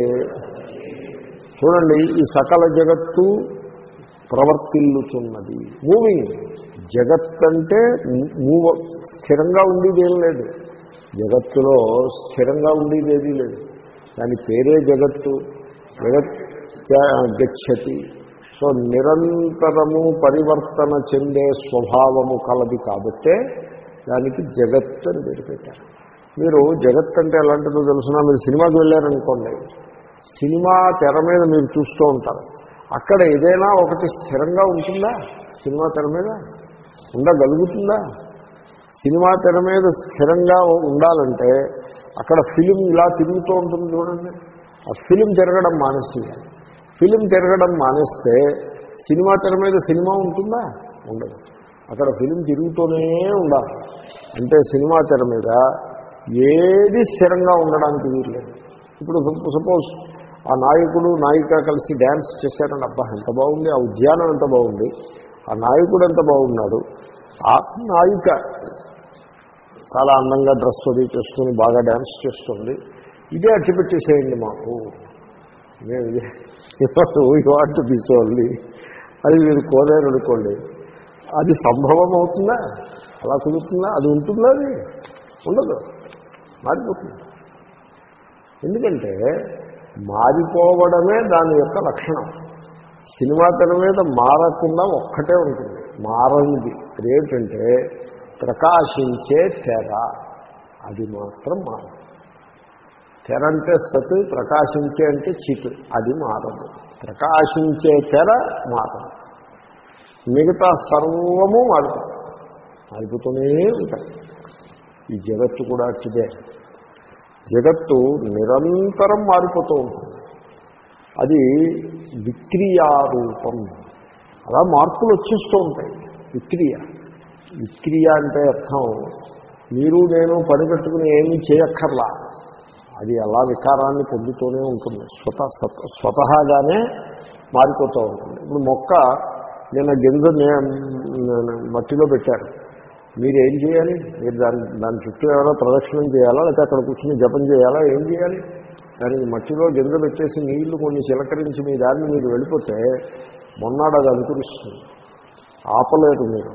చూడండి, ఈ సకల జగత్తు ప్రవర్తిల్లుతున్నది, మూవింగ్. జగత్ అంటే మూవ్, స్థిరంగా ఉండేది ఏం లేదు. జగత్తులో స్థిరంగా ఉండేది ఏదీ లేదు. దాని పేరే జగత్తు. జగత్ గచ్చతి. సో నిరంతరము పరివర్తన చెందే స్వభావము కలది కాబట్టే దానికి జగత్ అని పేరు పెట్టారు. మీరు జగత్ అంటే ఎలాంటిదో తెలుసునా, మీరు సినిమాకి వెళ్ళారనుకోండి, సినిమా తెర మీద మీరు చూస్తూ ఉంటారు. అక్కడ ఏదైనా ఒకటి స్థిరంగా ఉంటుందా? సినిమా తెర మీద ఉండగలుగుతుందా? సినిమా తెర మీద స్థిరంగా ఉండాలంటే అక్కడ ఫిలిం ఇలా తిరుగుతూ ఉంటుంది చూడండి. ఆ ఫిలిం తిరగడం మానేసేయాలి. ఫిలిం తిరగడం మానేస్తే సినిమా తెర మీద సినిమా ఉంటుందా? ఉండదు. అక్కడ ఫిలిం తిరుగుతూనే ఉండాలి. అంటే సినిమా తెర మీద ఏది స్థిరంగా ఉండడానికి వీల్లేదు. ఇప్పుడు సపోజ్ ఆ నాయకుడు నాయిక కలిసి డ్యాన్స్ చేశారని, అబ్బా ఎంత బాగుంది, ఆ ఉద్యానం ఎంత బాగుంది, ఆ నాయకుడు ఎంత బాగున్నాడు, ఆ నాయిక చాలా అందంగా డ్రెస్ అది చేసుకుని బాగా డ్యాన్స్ చేస్తుంది, ఇదే అట్టిపెట్టేసేయండి మాకు, మేము ఇదే వాట్ తీసుకోవాలి, అది మీరు కోరారు అనుకోండి, అది సంభవం అవుతుందా? అలా కుదురుతుందా? అది ఉంటుందా? అది ఉండదు, మారిపోతుంది. ఎందుకంటే మారిపోవడమే దాని యొక్క లక్షణం. సినిమా తెర మీద మారకుండా ఒక్కటే ఉంటుంది, మారనిది. అదేంటంటే ప్రకాశించే తెర, అది మాత్రం మారదు. తెర అంటే సత్, ప్రకాశించే అంటే చిత్, అది మారదు. ప్రకాశించే తెర మారదు, మిగతా సర్వము మారుతుంది, మారిపోతూనే ఉంటాయి. ఈ జగత్తు కూడా అట్టిదే. జగత్తు నిరంతరం మారిపోతూ ఉంటుంది. అది విక్రియారూపం. అలా మార్పులు వచ్చేస్తూ ఉంటాయి. విక్రియ విక్రియ అంటే అర్థం మీరు నేను పని పెట్టుకుని ఏమీ చేయక్కర్లా, అది అలా వికారాన్ని పొందుతూనే ఉంటుంది. స్వత స్వతహాగానే మారిపోతూ ఉంటుంది. ఇప్పుడు మొక్క నిన్న గింజ మట్టిలో పెట్టారు, మీరు ఏం చేయాలి? మీరు దాని దాని చుట్టూ ఏమైనా ప్రదక్షిణం చేయాలా, లేకపోతే అక్కడ కూర్చుని జపం చేయాలా? ఏం చేయాలి? దానికి మట్టిలో గింజ పెట్టేసి నీళ్లు కొన్ని చిలకరించి మీ దాన్ని మీరు వెళ్ళిపోతే మొన్నాడు అది అంకురిస్తుంది, ఆపలేరు మీరు.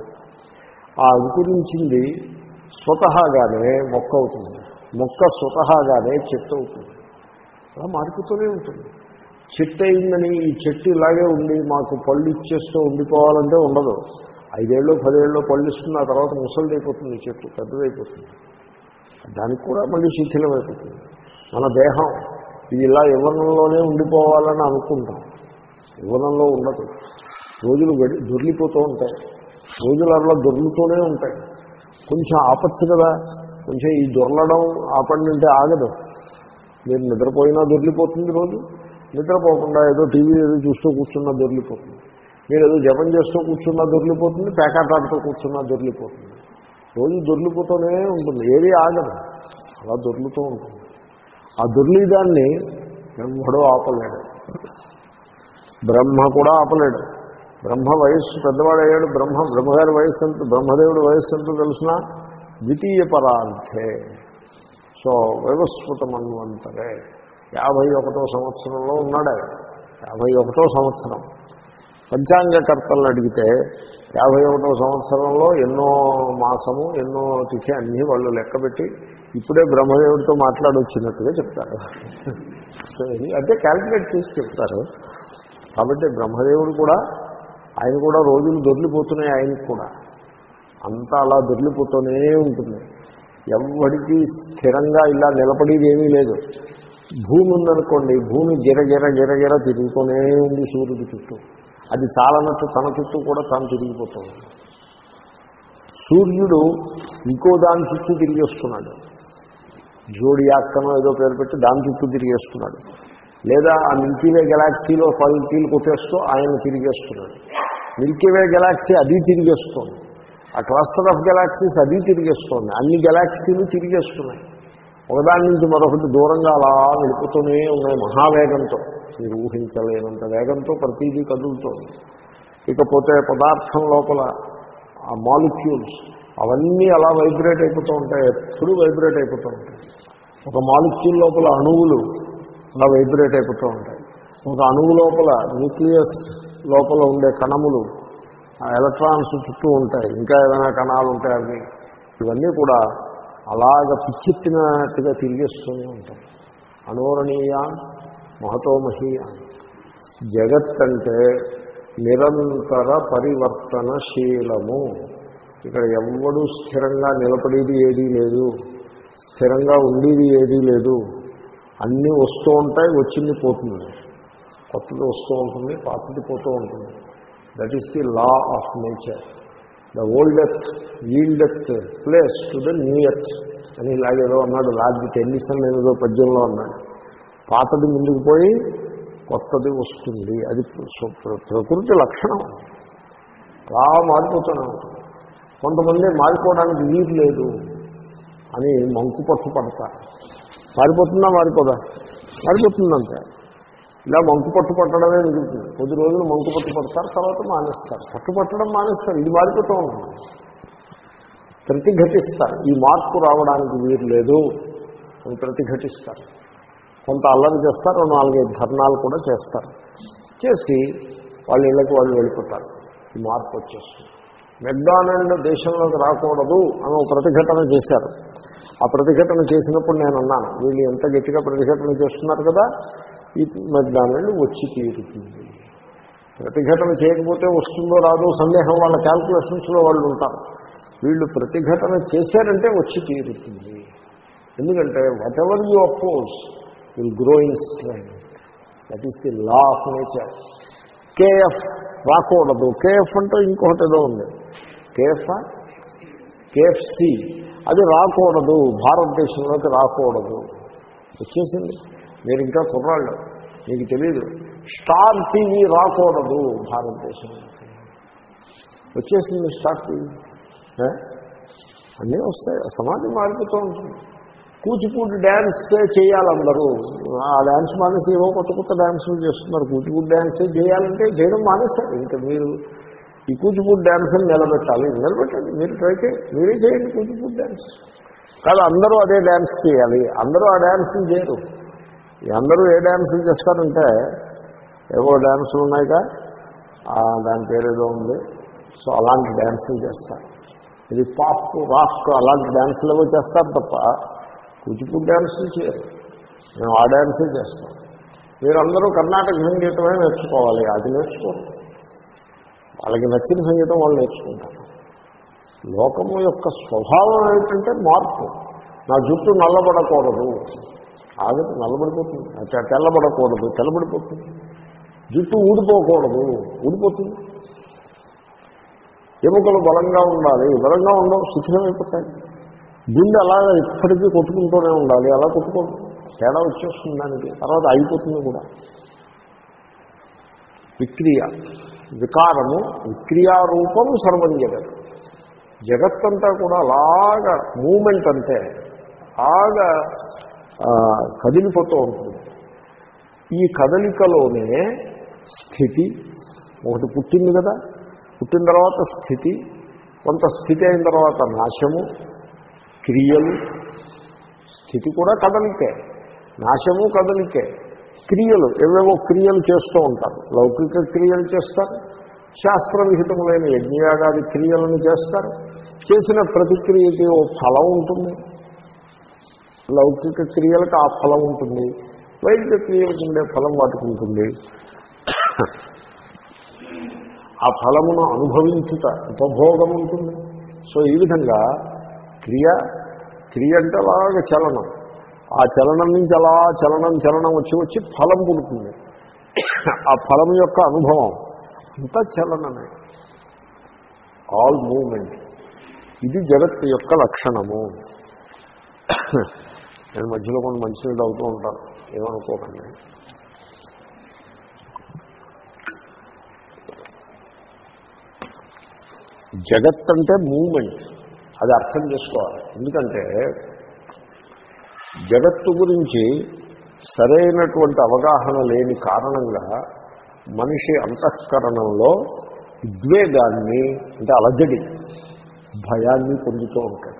ఆ అంకురించింది స్వతహాగానే మొక్క అవుతుంది, మొక్క స్వతహాగానే చెట్టు అవుతుంది. అలా మారిపోతూనే ఉంటుంది. చెట్టు అయిందని ఈ చెట్టు ఇలాగే ఉండి మాకు పళ్ళు ఇచ్చేస్తూ ఉండిపోవాలంటే ఉండదు. ఐదేళ్ళు పదేళ్ళు పళ్ళు ఇస్తుంది, ఆ తర్వాత ముసలిదైపోతుంది, చెట్టు పెద్దదైపోతుంది, దానికి కూడా మళ్ళీ శిథిలమైపోతుంది. మన దేహం ఇది ఇలా యవ్వనంలోనే ఉండిపోవాలని అనుకుంటాం, యవ్వనంలో ఉండదు. రోజులు గడి దొర్లిపోతూ ఉంటాయి, రోజులు అలా దొర్లుతూనే ఉంటాయి. కొంచెం ఆపచ్చు కదా, కొంచెం ఈ దొరలడం ఆపండి అంటే ఆగదు. మీరు నిద్రపోయినా దొర్లిపోతుంది రోజు, నిద్రపోకుండా ఏదో టీవీ ఏదో చూస్తూ కూర్చున్నా దొర్లిపోతుంది. మీరు ఏదో జపం చేస్తూ కూర్చున్నా దొర్లిపోతుంది, పేకాటాడుతూ కూర్చున్నా దొర్లిపోతుంది. రోజు దొర్లిపోతూనే ఉంటుంది, ఏది ఆగదు, అలా దొర్లుతూ ఉంటుంది. ఆ దొర్లిదాన్ని బ్రహ్మడో ఆపలేడు, బ్రహ్మ కూడా ఆపలేడు. బ్రహ్మ వయస్సు పెద్దవాడయ్యాడు. బ్రహ్మ బ్రహ్మగారి వయస్సు ఎంత, బ్రహ్మదేవుడి వయస్సు ఎంతో తెలిసిన ద్వితీయ పరాంతే. సో వైవస్వతమన్వంతరే యాభై ఒకటో సంవత్సరంలో ఉన్నాడు. యాభై ఒకటో సంవత్సరం పంచాంగకర్తలను అడిగితే యాభై ఒకటో సంవత్సరంలో ఎన్నో మాసము ఎన్నో తిథి అన్నీ వాళ్ళు లెక్కబెట్టి ఇప్పుడే బ్రహ్మదేవుడితో మాట్లాడొచ్చినట్టుగా చెప్తారు. సో అంటే క్యాల్కులేట్ చేసి చెప్తారు. కాబట్టి బ్రహ్మదేవుడు కూడా, ఆయన కూడా రోజులు దొర్లిపోతున్నాయి, ఆయనకు కూడా అంతా అలా దొర్లిపోతూనే ఉంటుంది. ఎవరికి స్థిరంగా ఇలా నిలబడేది ఏమీ లేదు. భూమి ఉందనుకోండి, భూమి గిరగిర గిరగిర తిరుగుతూనే ఉంది సూర్యుడి చుట్టూ. అది చాలనట్టు తన చుట్టూ కూడా తాను తిరిగిపోతుంది. సూర్యుడు ఇంకో దాని చుట్టూ తిరిగేస్తున్నాడు, జోడియాక్కనో ఏదో పేరు పెట్టి దాని చుట్టూ తిరిగేస్తున్నాడు. లేదా ఆ మిల్కీవే గెలాక్సీలో పల్టీలు కొట్టేస్తూ ఆయన తిరిగేస్తున్నాడు. మిల్కీవే గెలాక్సీ అది తిరిగేస్తుంది, ఆ క్లస్టర్ ఆఫ్ గెలాక్సీస్ అది తిరిగేస్తుంది. అన్ని గెలాక్సీలు తిరిగేస్తున్నాయి, ఒకదాని నుంచి మరొకటి దూరంగా అలా వెళ్ళిపోతూనే ఉన్నాయి మహావేగంతో. మీరు ఊహించలేనంత వేగంతో ప్రతిదీ కదులుతోంది. ఇకపోతే పదార్థం లోపల ఆ మాలిక్యూల్స్ అవన్నీ అలా వైబ్రేట్ అయిపోతూ ఉంటాయి, ఎప్పుడు వైబ్రేట్ అయిపోతూ ఉంటాయి. ఒక మాలిక్యూల్ లోపల అణువులు అలా వైబ్రేట్ అయిపోతూ ఉంటాయి. ఒక అణువు లోపల న్యూక్లియస్ లోపల ఉండే కణములు ఎలక్ట్రాన్స్ చుట్టూ ఉంటాయి, ఇంకా ఏదైనా కణాలు ఉంటాయి. అవి ఇవన్నీ కూడా అలాగ పిచ్చెత్తినట్టుగా తిరిగేస్తూనే ఉంటాయి. అణోరణీయ మహతో మహీయ. జగత్ అంటే నిరంతర పరివర్తనశీలము. ఇక్కడ ఎవ్వడూ స్థిరంగా నిలబడేది ఏదీ లేదు, స్థిరంగా ఉండేది ఏదీ లేదు. అన్నీ వస్తూ ఉంటాయి, వచ్చింది పోతుంది, కొత్తది వస్తూ ఉంటుంది, పాతది పోతూ ఉంటుంది. That is the law of nature. The old earth yieldeth place to the new earth అని ఇలాగేదో అన్నాడు లార్డ్ టెన్నిసన్. ఏదో పద్యంలో అన్నాడు. పాతది ముందుకు పోయి కొత్తది వస్తుంది. అది ప్రకృతి లక్షణం. అలా మారిపోతూనే ఉంటుంది. కొంతమంది మారిపోవడానికి వీలు లేదు అని మంకు పట్టు పడతారు. మారిపోతుందా మారిపోదా? మారిపోతుందంటే ఇలా మంకు పట్టు పట్టడమే మిగులుతుంది. కొద్ది రోజులు మంకు పట్టు పడతారు, తర్వాత మానేస్తారు. పట్టు పట్టడం మానేస్తారు. ఇది మారిపోతూ ఉంటుంది. ప్రతిఘటిస్తారు. ఈ మార్పు రావడానికి వీలు లేదు అని ప్రతిఘటిస్తారు. కొంత అల్లరి చేస్తారు, నాలుగైదు ధర్నాలు కూడా చేస్తారు. చేసి వాళ్ళ ఇళ్ళకి వాళ్ళు వెళ్ళిపోతారు. ఈ మార్పు వచ్చేస్తుంది. మెక్డానల్డ్ దేశంలోకి రాకూడదు అని ఒక ప్రతిఘటన చేశారు. ఆ ప్రతిఘటన చేసినప్పుడు నేను అన్నాను, వీళ్ళు ఎంత గట్టిగా ప్రతిఘటన చేస్తున్నారు కదా, ఈ మెక్డానల్డ్ వచ్చి తీరుతుంది. ప్రతిఘటన చేయకపోతే వస్తుందో రాదో సందేహం వాళ్ళ క్యాల్కులేషన్స్లో వాళ్ళు ఉంటారు. వీళ్ళు ప్రతిఘటన చేశారంటే వచ్చి తీరుతుంది. ఎందుకంటే whatever you oppose will grow in strength. That is the law of nature. KF రాకూడదు. కేఎఫ్ అంటే ఇంకొకటి ఏదో ఉంది. కేఎఫ్ కేఎఫ్సి అది రాకూడదు, భారతదేశంలోకి రాకూడదు. వచ్చేసింది. మీరు ఇంకా కుర్రాళ్ళు, మీకు తెలియదు. స్టార్ టీవీ రాకూడదు భారతదేశంలోకి. వచ్చేసింది స్టార్ టీవీ. అన్నీ వస్తాయి. సమాజం మారిపోతూ ఉంటుంది. కూచిపూడి డ్యాన్స్ చేయాలందరూ. ఆ డ్యాన్స్ మానేసి ఏవో కొత్త కొత్త డ్యాన్సులు చేస్తున్నారు. కూచిపూడి డ్యాన్సే చేయాలంటే చేయడం మానేస్తారు. ఇంకా మీరు ఈ కూచిపూడి డ్యాన్స్ని నిలబెట్టాలి. నిలబెట్టండి, మీరు ట్రై చేయండి, మీరే చేయండి కూచిపూడి డ్యాన్స్. కాదు అందరూ అదే డ్యాన్స్ చేయాలి. అందరూ ఆ డ్యాన్స్ని చేయరు. అందరూ ఏ డ్యాన్సులు చేస్తారంటే ఏవో డ్యాన్సులు ఉన్నాయిగా, దాని పేరు ఏదో ఉంది. సో అలాంటి డ్యాన్సులు చేస్తారు. ఇది పాప్ రాక్ అలాంటి డ్యాన్సులు ఏవో చేస్తారు తప్ప కూచిపూడి డ్యాన్సులు చేయరు. మేము ఆ డ్యాన్సే చేస్తాం. మీరందరూ కర్ణాటక సంగీతమే నేర్చుకోవాలి. అది నేర్చుకోరు. వాళ్ళకి నచ్చిన సంగీతం వాళ్ళు నేర్చుకుంటారు. లోకము యొక్క స్వభావం ఏమిటంటే మార్పు. నా జుట్టు నల్లబడకూడదు, ఆగదు, నల్లబడిపోతుంది. తెల్లబడకూడదు, తెల్లబడిపోతుంది. జుట్టు ఊడిపోకూడదు, ఊడిపోతుంది. ఎముకలు బలంగా ఉండాలి, బలంగా ఉండవు, శిథిలమైపోతాయి. గుండె అలాగా ఇప్పటికీ కొట్టుకుంటూనే ఉండాలి, అలా కొట్టుకోండి. తేడా వచ్చేస్తుంది దానికి. తర్వాత అయిపోతుంది కూడా. విక్రియ వికారము విక్రియారూపం సర్వం జగత్. జగత్తంతా కూడా అలాగా మూమెంట్ అంతే, అలాగా కదిలిపోతూ ఉంటుంది. ఈ కదలికలోనే స్థితి ఒకటి పుట్టింది కదా. పుట్టిన తర్వాత స్థితి, కొంత స్థితి అయిన తర్వాత నాశము, క్రియలు. స్థితి కూడా కదలికే, నాశము కదలికే. క్రియలు ఏవేవో క్రియలు చేస్తూ ఉంటారు. లౌకిక క్రియలు చేస్తారు, శాస్త్ర విహితములైన యజ్ఞయాగాది క్రియలను చేస్తారు. చేసిన ప్రతిక్రియకి ఓ ఫలం ఉంటుంది. లౌకిక క్రియలకు ఆ ఫలం ఉంటుంది, వైదిక క్రియలకు ఉండే ఫలం వాటికి ఉంటుంది. ఆ ఫలమును అనుభవించుట ఉపభోగం ఉంటుంది. సో ఈ విధంగా క్రియ క్రియ అంటే అలాగే చలనం. ఆ చలనం నుంచి అలా చలనం చలనం వచ్చి వచ్చి ఫలం పుడుతుంది. ఆ ఫలం యొక్క అనుభవం అంతా చలనమే, ఆల్ మూమెంట్. ఇది జగత్తు యొక్క లక్షణము. నేను మధ్యలో కొన్ని మంచినీళ్ళు అవుతూ ఉంటాను, ఏమనుకోకండి. జగత్ అంటే మూమెంట్, అది అర్థం చేసుకోవాలి. ఎందుకంటే జగత్తు గురించి సరైనటువంటి అవగాహన లేని కారణంగా మనిషి అంతఃకరణంలో ఉద్వేగాన్ని అంటే అలజడి భయాన్ని పొందుతూ ఉంటాడు.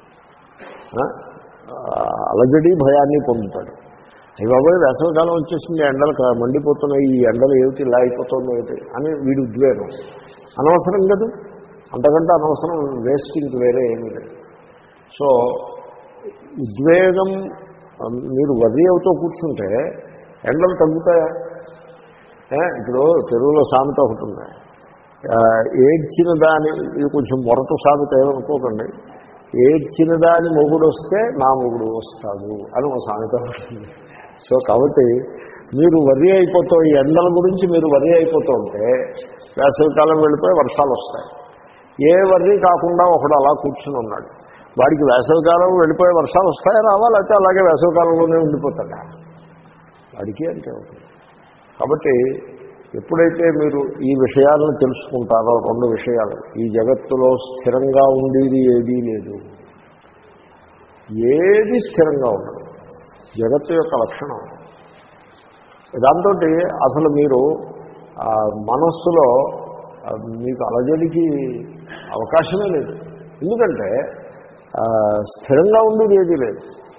అలజడి భయాన్ని పొందుతాడు. అవి బాబాయ్ వేసవికాలం వచ్చేసింది, ఎండలు మండిపోతున్నాయి, ఈ ఎండలు ఏమిటి ఇలా అయిపోతుంది ఏమిటి అని వీడి ఉద్వేగం. అనవసరం కదా, అంతకంటే అనవసరం వేస్ట్ ఇంక వేరే ఏమీ లేదు. సో ఉద్వేగం మీరు వర్రీ అవుతూ కూర్చుంటే ఎండలు తగ్గుతాయా? ఇప్పుడు తెలుగులో సామెత ఒకటి ఉంది, ఏడ్చిన దాని, ఇది కొంచెం మొరటు సామెత ఏమనుకోకండి, ఏడ్చిన దాని మొగుడు వస్తే నా మొగుడు వస్తాడు అని ఒక సామెత ఉంటుంది. సో కాబట్టి మీరు వర్రీ అయిపోతూ, ఈ ఎండల గురించి మీరు వర్రీ అయిపోతూ ఉంటే వేసవికాలం వెళ్ళిపోయి వర్షాలు వస్తాయి. ఏ వర్రీ కాకుండా ఒకడు అలా కూర్చుని ఉన్నాడు, వాడికి వేసవికాలం వెళ్ళిపోయే వర్షాలు వస్తాయా రావా, లేకపోతే అలాగే వేసవికాలంలోనే ఉండిపోతాడా? వాడికి అంతే అవుతుంది. కాబట్టి ఎప్పుడైతే మీరు ఈ విషయాలను తెలుసుకుంటారో, రెండు విషయాలు, ఈ జగత్తులో స్థిరంగా ఉండేది ఏదీ లేదు, ఏది స్థిరంగా ఉండదు, జగత్తు యొక్క లక్షణం. దాంతో అసలు మీరు మనస్సులో మీకు అలజడికి అవకాశమే లేదు. ఎందుకంటే స్థిరంగా ఉండేది ఏదీ లేదు.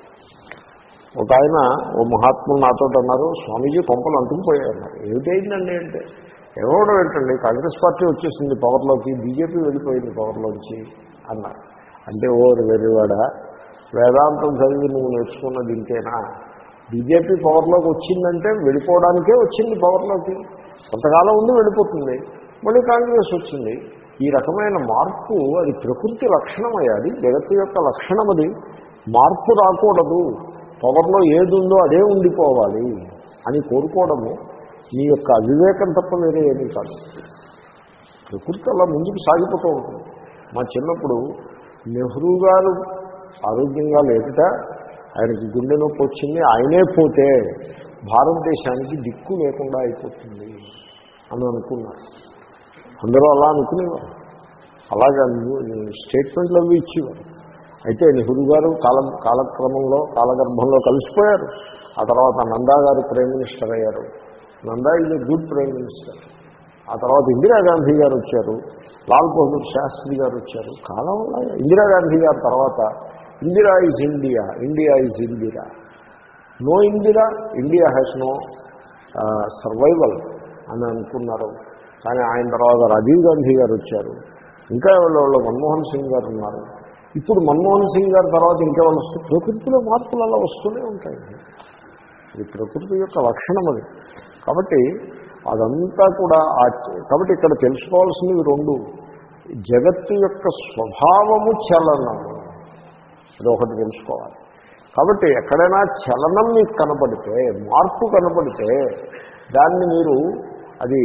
ఒక ఆయన ఓ మహాత్ములు నాతో అన్నారు, స్వామీజీ కొంపలు అంటుకుపోయాయన్నారు. ఏమిటైందండి అంటే, ఎవరో ఏంటండి కాంగ్రెస్ పార్టీ వచ్చేసింది పవర్లోకి, బీజేపీ వెళ్ళిపోయింది పవర్లోంచి అన్నారు. అంటే ఓ వెర్రివాడ, వేదాంతం చదివి నువ్వు నేర్చుకున్నది ఇంతేనా? బీజేపీ పవర్లోకి వచ్చిందంటే వెళ్ళిపోవడానికే వచ్చింది పవర్లోకి, కొంతకాలం ఉండి వెళ్ళిపోతుంది, మళ్ళీ కాంగ్రెస్ వచ్చింది. ఈ రకమైన మార్పు అది ప్రకృతి లక్షణమయ్యా, అది జగత్తు యొక్క లక్షణం. అది మార్పు రాకూడదు, పవర్లో ఏది ఉందో అదే ఉండిపోవాలి అని కోరుకోవడము మీ యొక్క అవివేకం తప్ప వేరే ఏమీ కాదు. ప్రకృతి అలా ముందుకు సాగిపోతూ ఉంటుంది. మా చిన్నప్పుడు నెహ్రూ గారు ఆరోగ్యంగా లేకట, ఆయనకి గుండె నొప్పి వచ్చింది, ఆయనే పోతే భారతదేశానికి దిక్కు లేకుండా అయిపోతుంది అని అనుకున్నారు. అందరూ అలా అనుకునేవారు, అలాగే స్టేట్మెంట్లు అవి ఇచ్చేవారు. అయితే నెహ్రూ గారు కాల కాలక్రమంలో కాలగర్భంలో కలిసిపోయారు. ఆ తర్వాత నందా గారు ప్రైమ్ మినిస్టర్ అయ్యారు. Nanda is a good prime minister. ఆ తర్వాత ఇందిరాగాంధీ గారు వచ్చారు, లాల్ బహదూర్ శాస్త్రి గారు వచ్చారు. కాలం ఇందిరాగాంధీ గారు తర్వాత Indira is India, India is Indira, no Indira, India has no survival అని అనుకున్నారు. కానీ ఆయన తర్వాత రాజీవ్ గాంధీ గారు వచ్చారు, ఇంకా వాళ్ళు మన్మోహన్ సింగ్ గారు ఉన్నారు. ఇప్పుడు మన్మోహన్ సింగ్ గారి తర్వాత ఇంకెవరు వస్తే ప్రకృతిలో మార్పులు అలా వస్తూనే ఉంటాయి. ఇది ప్రకృతి యొక్క లక్షణం అది. కాబట్టి అదంతా కూడా కాబట్టి ఇక్కడ తెలుసుకోవాల్సినవి రెండు, జగత్తు యొక్క స్వభావము చలనము, అది ఒకటి తెలుసుకోవాలి. కాబట్టి ఎక్కడైనా చలనం మీకు కనపడితే, మార్పు కనపడితే దాన్ని మీరు అది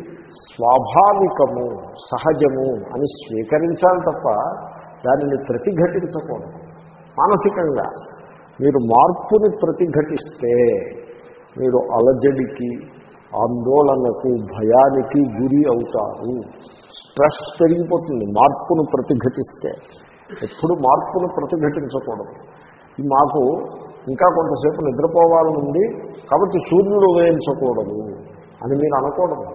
స్వాభావికము సహజము అని స్వీకరించాలి తప్ప దానిని ప్రతిఘటించకూడదు. మానసికంగా మీరు మార్పుని ప్రతిఘటిస్తే మీరు అలజడికి, ఆందోళనకు, భయానికి గురి అవుతారు. స్ట్రెస్ పెరిగిపోతుంది మార్పును ప్రతిఘటిస్తే. ఎప్పుడు మార్పును ప్రతిఘటించకూడదు. మాకు ఇంకా కొంతసేపు నిద్రపోవాలని ఉంది కాబట్టి సూర్యుడు ఉదయించకూడదు అని మీరు అనకూడదు.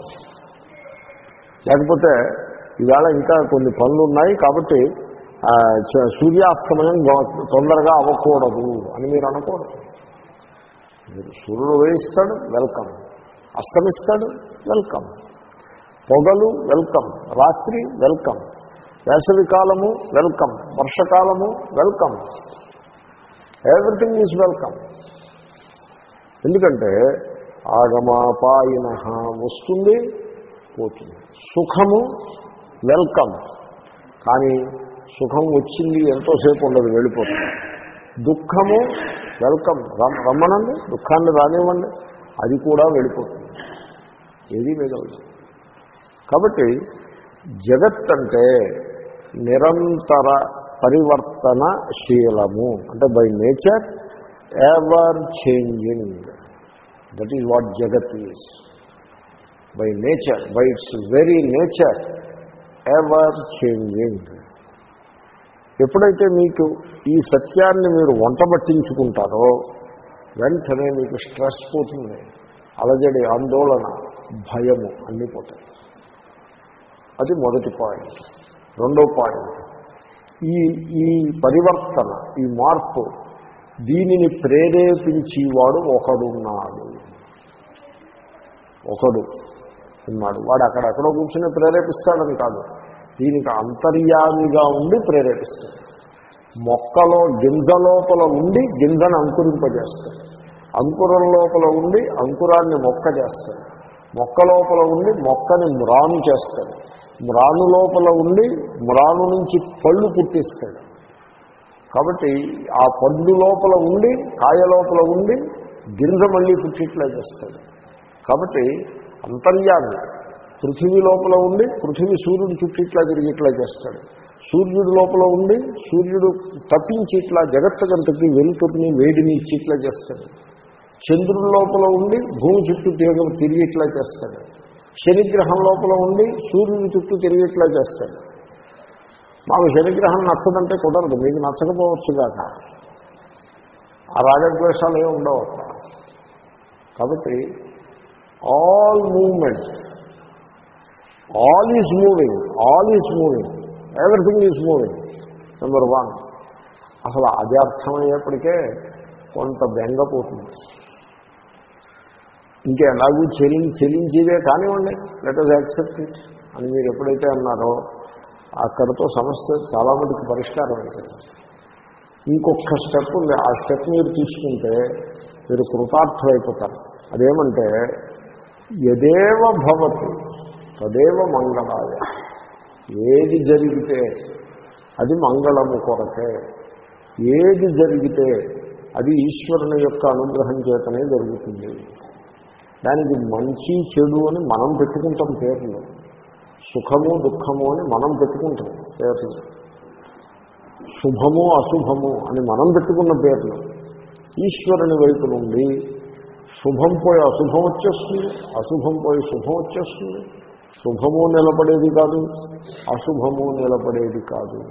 లేకపోతే ఈవేళ ఇంకా కొన్ని పనులు ఉన్నాయి కాబట్టి సూర్యాస్తమయం తొందరగా అవ్వకూడదు అని మీరు అనకూడదు. మీరు సూర్యుడు ఉదయిస్తాడు, వెల్కమ్. అస్తమిస్తాడు, వెల్కమ్. పొగలు వెల్కమ్, రాత్రి వెల్కమ్, వేసవి కాలము వెల్కమ్, వర్షకాలము వెల్కమ్, ఎవ్రీథింగ్ ఈజ్ వెల్కమ్. ఎందుకంటే ఆగమాపాయిన వస్తుంది పోతుంది. సుఖము వెల్కమ్, కానీ సుఖం వచ్చింది ఎంతోసేపు ఉండదు, వెళ్ళిపోతుంది. దుఃఖము వెల్కమ్, రమ్మనండి, దుఃఖాన్ని రానివ్వండి, అది కూడా వెళ్ళిపోతుంది, ఏదీ మిగలదు. కాబట్టి జగత్ అంటే నిరంతర పరివర్తనశీలము, అంటే by nature ever changing. That is what జగత్ is. By nature, by its very nature ever changing. ఎప్పుడైతే మీకు ఈ సత్యాన్ని మీరు వంటబట్టించుకుంటారో వెంటనే మీకు స్ట్రెస్ పోతుంది, అలజడి, ఆందోళన, భయము అన్నీ పోతాయి. అది మొదటి పాయింట్. రెండో పాయింట్, ఈ ఈ పరివర్తన, ఈ మార్పు, దీనిని ప్రేరేపించేవాడు ఒకడున్నాడు. ఒకడు ఉన్నాడు. వాడు అక్కడెక్కడో కూర్చొని ప్రేరేపిస్తాడని కాదు, దీనికి అంతర్యామిగా ఉండి ప్రేరేపిస్తాడు. మొక్కలో గింజ లోపల ఉండి గింజను అంకురింపజేస్తాడు, అంకురం లోపల ఉండి అంకురాన్ని మొక్క చేస్తాడు, మొక్క లోపల ఉండి మొక్కని మ్రాను చేస్తాడు, మ్రాను లోపల ఉండి మ్రాను నుంచి పళ్ళు పుట్టిస్తాడు. కాబట్టి ఆ పండు లోపల ఉండి కాయ లోపల ఉండి గింజ మళ్ళీ పుట్టిట్లా చేస్తాడు. కాబట్టి అంతర్యామి పృథివీ లోపల ఉండి పృథివీ సూర్యుడు చుట్టిట్లా తిరిగిట్లా చేస్తాడు, సూర్యుడు లోపల ఉండి సూర్యుడు తప్పించి ఇట్లా జగత్తకంతకి వెలుతురిని వేడిని ఇచ్చి ఇట్లా చేస్తాడు, చంద్రుడి లోపల ఉండి భూమి చుట్టూ తిరిగి తిరిగి ఇట్లా చేస్తాడు, శనిగ్రహం లోపల ఉండి సూర్యుడి చుట్టూ తిరిగి ఇట్లా చేస్తాడు. మాకు శనిగ్రహం నచ్చదంటే కుదరదు, మీకు నచ్చకపోవచ్చు కాక, ఆ రాగద్వేషాలు ఏమి ఉండవు. కాబట్టి all movement, all is moving, all is moving, everything is moving. Number one. అసలు అది అర్థమయ్యేప్పటికే కొంత బెంగపోతుంది. ఇంకా ఎలాగూ చెల్లి చెల్లించేదే కానివ్వండి, లెట్ అస్ యాక్సెప్ట్ ఇట్ అని మీరు ఎప్పుడైతే అన్నారో అక్కడితో సమస్య చాలా మటుకు పరిష్కారం అవుతుంది. ఇంకొక స్టెప్ ఉంది, ఆ స్టెప్ మీరు తీసుకుంటే మీరు కృతార్థమైపోతారు. అదేమంటే యదేవ భవతి తదేవ మంగళాయ. ఏది జరిగితే అది మంగళము కొరకే, ఏది జరిగితే అది ఈశ్వరుని యొక్క అనుగ్రహం చేతనే జరుగుతుంది. దానికి మంచి చెడు అని మనం పెట్టుకుంటాం పేర్లు, సుఖము దుఃఖము అని మనం పెట్టుకుంటాం పేర్లు, శుభము అశుభము అని మనం పెట్టుకున్న పేర్లు. ఈశ్వరుని వైపు నుండి శుభం పోయి అశుభం వచ్చేస్తుంది, అశుభం పోయి శుభం వచ్చేస్తుంది. శుభము నిలబడేది కాదు, అశుభము నిలబడేది కాదు.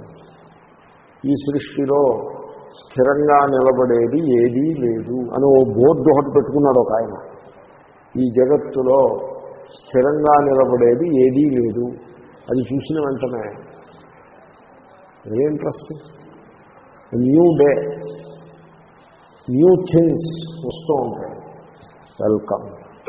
ఈ సృష్టిలో స్థిరంగా నిలబడేది ఏదీ లేదు అని ఓ బోర్డు ఒకటి పెట్టుకున్నాడు ఒక ఆయన. ఈ జగత్తులో స్థిరంగా నిలబడేది ఏదీ లేదు. అది చూసిన వెంటనే very interesting. New day, new things వస్తూ ఉంటాయి. వెల్కమ్,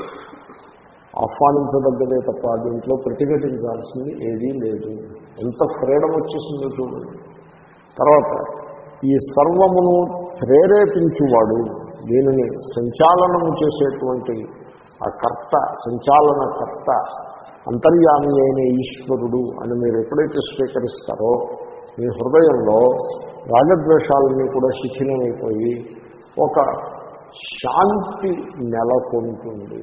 ఆహ్వానించదగ్గదే తప్ప దీంట్లో ప్రతిఘటించాల్సింది ఏదీ లేదు. ఎంత ఫ్రీడమ్ వచ్చేసిందో చూడండి. తర్వాత ఈ సర్వమును ప్రేరేపించువాడు, దీనిని సంచాలనము చేసేటువంటి ఆ కర్త, సంచాలన కర్త, అంతర్యామి అయిన ఈశ్వరుడు అని మీరు ఎప్పుడైతే స్వీకరిస్తారో మీ హృదయంలో రాగద్వేషాలన్నీ కూడా శిథిలమైపోయి ఒక శాంతి నెలకొంటుంది.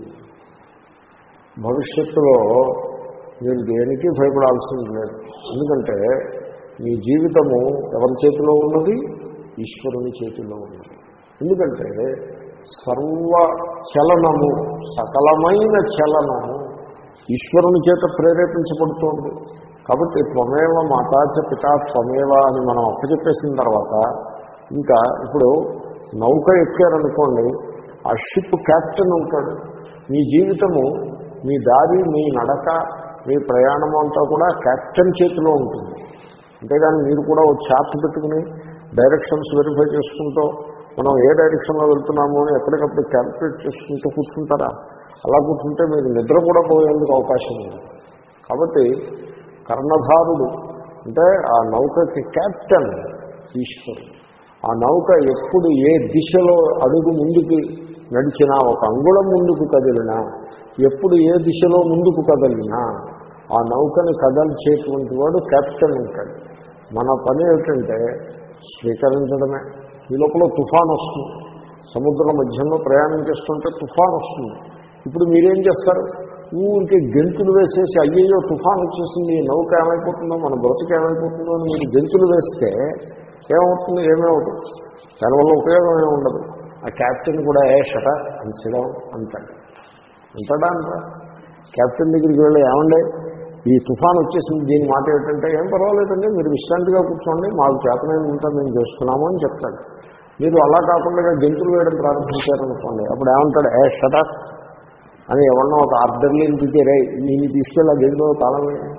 భవిష్యత్తులో మీరు దేనికి భయపడాల్సింది లేదు. ఎందుకంటే మీ జీవితము ఎవరి చేతిలో ఉన్నది? ఈశ్వరుని చేతిలో ఉన్నది. ఎందుకంటే సర్వ చలనము, సకలమైన చలనము ఈశ్వరుని చేత ప్రేరేపించబడుతోంది. కాబట్టి త్వమేవ మాతాచ పితా త్వమేవ అని మనం అప్పచెప్పేసిన తర్వాత ఇంకా ఇప్పుడు నౌక ఎక్కారనుకోండి, ఆ షిప్ క్యాప్టెన్ ఉంటాడు. మీ జీవితము, మీ దారి, మీ నడక, మీ ప్రయాణం అంతా కూడా క్యాప్టెన్ చేతిలో ఉంటుంది. అంతేగాని మీరు కూడా ఒక చార్ట్ పెట్టుకుని డైరెక్షన్స్ వెరిఫై చేసుకుంటూ మనం ఏ డైరెక్షన్లో వెళ్తున్నామో అని ఎప్పటికప్పుడు క్యాల్కులేట్ చేసుకుంటూ కూర్చుంటారా? అలా కూర్చుంటే మీరు నిద్ర కూడా పోయేందుకు అవకాశం ఉంది. కాబట్టి కర్ణధారుడు అంటే ఆ నౌకకి క్యాప్టెన్ ఈశ్వరుడు. ఆ నౌక ఎప్పుడు ఏ దిశలో అడుగు ముందుకు నడిచినా, ఒక అంగుళం ముందుకు కదిలినా, ఎప్పుడు ఏ దిశలో ముందుకు కదిలినా ఆ నౌకని కదల్చేటువంటి వాడు కెప్టెన్ ఉంటాడు. మన పని ఏమిటంటే స్వీకరించడమే. ఈ లోపల తుఫాన్ వస్తుంది, సముద్రం మధ్యంలో ప్రయాణం చేస్తుంటే తుఫాన్ వస్తుంది. ఇప్పుడు మీరేం చేస్తారు? ఊరికి గెంతులు వేసేసి అయ్యయ్యో తుఫాన్ వచ్చేసింది, నౌక ఏమైపోతుందో, మన బ్రతుకు ఏమైపోతుందో అని మీరు గెంతులు వేస్తే ఏమవుతుంది? ఏమవుతుంది? దానివల్ల ఉపయోగం ఏమి ఉండదు. ఆ క్యాప్టెన్ కూడా ఏ షట అని సిడం అంటాడు. అంటాడా అంటారా? క్యాప్టెన్ దగ్గరికి వెళ్ళి ఏమండే ఈ తుఫాన్ వచ్చేసింది, దీని మాట ఏంటంటే ఏం పర్వాలేదండి, మీరు విశ్రాంతిగా కూర్చోండి, మాకు చేతనైన ఉంటా మేము చేస్తున్నాము అని చెప్తాడు. మీరు అలా కాకుండా గెంతులు వేయడం ప్రారంభించారనుకోండి, అప్పుడు ఏమంటాడు, ఏ షటప్ అని ఎవరన్నా ఒక ఆర్డర్లీని తీసేరే నేను తీసుకెళ్ళి ఆ గెంతులో తాళం వేయండి.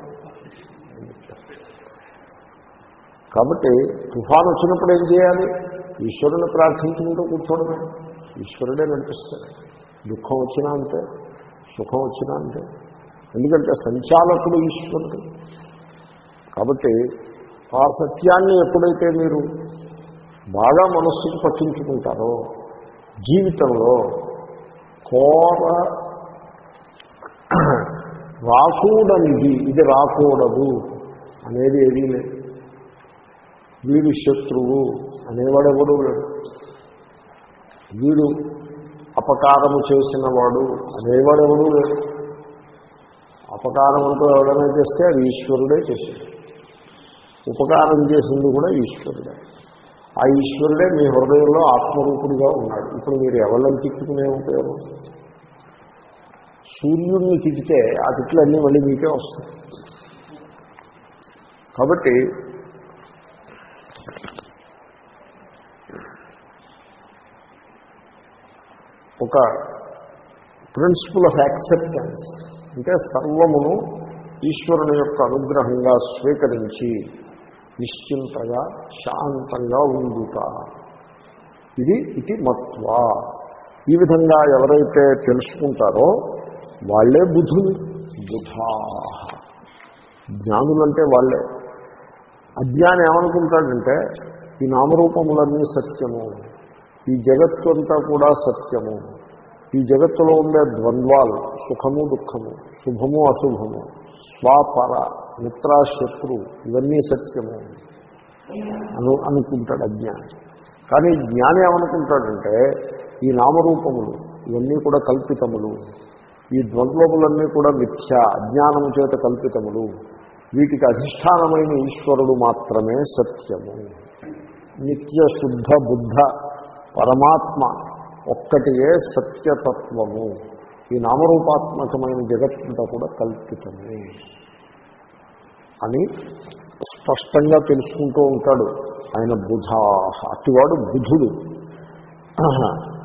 కాబట్టి తుఫాను వచ్చినప్పుడు ఏం చేయాలి? ఈశ్వరుని ప్రార్థించుకుంటూ కూర్చోవడమే. ఈశ్వరుడే నడిపిస్తాడు. దుఃఖం వచ్చినా అంతే, సుఖం వచ్చినా అంతే. ఎందుకంటే సంచాలకుడు ఈశ్వరుడు. కాబట్టి ఆ సత్యాన్ని ఎప్పుడైతే మీరు బాగా మనస్సుకు పట్టించుకుంటారో జీవితంలో కోర రాకూడనిది, ఇది రాకూడదు అనేది ఏదీ లేదు. వీడు శత్రువు అనేవాడెవడూ లేడు. వీడు అపకారము చేసిన వాడు అనేవాడెవడూ లేడు. అపకారం అంటూ ఎవడైనా చేస్తే అది ఈశ్వరుడే చేశాడు. ఉపకారం చేసింది కూడా ఈశ్వరుడే. ఆ ఈశ్వరుడే మీ హృదయంలో ఆత్మరూపుడిగా ఉన్నాడు. ఇప్పుడు మీరు ఎవరిని తిట్టుకునే ఉపయోగం? సూర్యుడిని తిట్టితే ఆ తిట్లన్నీ మళ్ళీ మీకే వస్తాయి. కాబట్టి ఒక ప్రిన్సిపల్ ఆఫ్ యాక్సెప్టెన్స్ అంటే సర్వమును ఈశ్వరుని యొక్క అనుగ్రహంగా స్వీకరించి నిశ్చింతగా శాంతంగా ఉండుట. ఇది ఇది మత్వా. ఈ విధంగా ఎవరైతే తెలుసుకుంటారో వాళ్ళే బుధులు. బుధా జ్ఞానులంటే వాళ్ళే. అజ్ఞానం ఏమనుకుంటాడంటే ఈ నామరూపములన్నీ సత్యము, ఈ జగత్తు అంతా కూడా సత్యము, ఈ జగత్తులో ఉండే ద్వంద్వాలు సుఖము దుఃఖము, శుభము అశుభము, స్వాపర మిత్రాశత్రు ఇవన్నీ సత్యము అను అనుకుంటాడు అజ్ఞాని. కానీ జ్ఞాని ఏమనుకుంటాడంటే ఈ నామరూపములు ఇవన్నీ కూడా కల్పితములు, ఈ ద్వంద్వములన్నీ కూడా మిథ్య అజ్ఞానము చేత కల్పితములు, వీటికి అధిష్టానమైన ఈశ్వరుడు మాత్రమే సత్యము. నిత్య శుద్ధ బుద్ధ పరమాత్మ ఒక్కటియే సత్యతత్వము. ఈ నామరూపాత్మకమైన జగత్తంతా కూడా కల్పితమే అని స్పష్టంగా తెలుసుకుంటూ ఉంటాడు ఆయన. బుధా అటివాడు బుధుడు.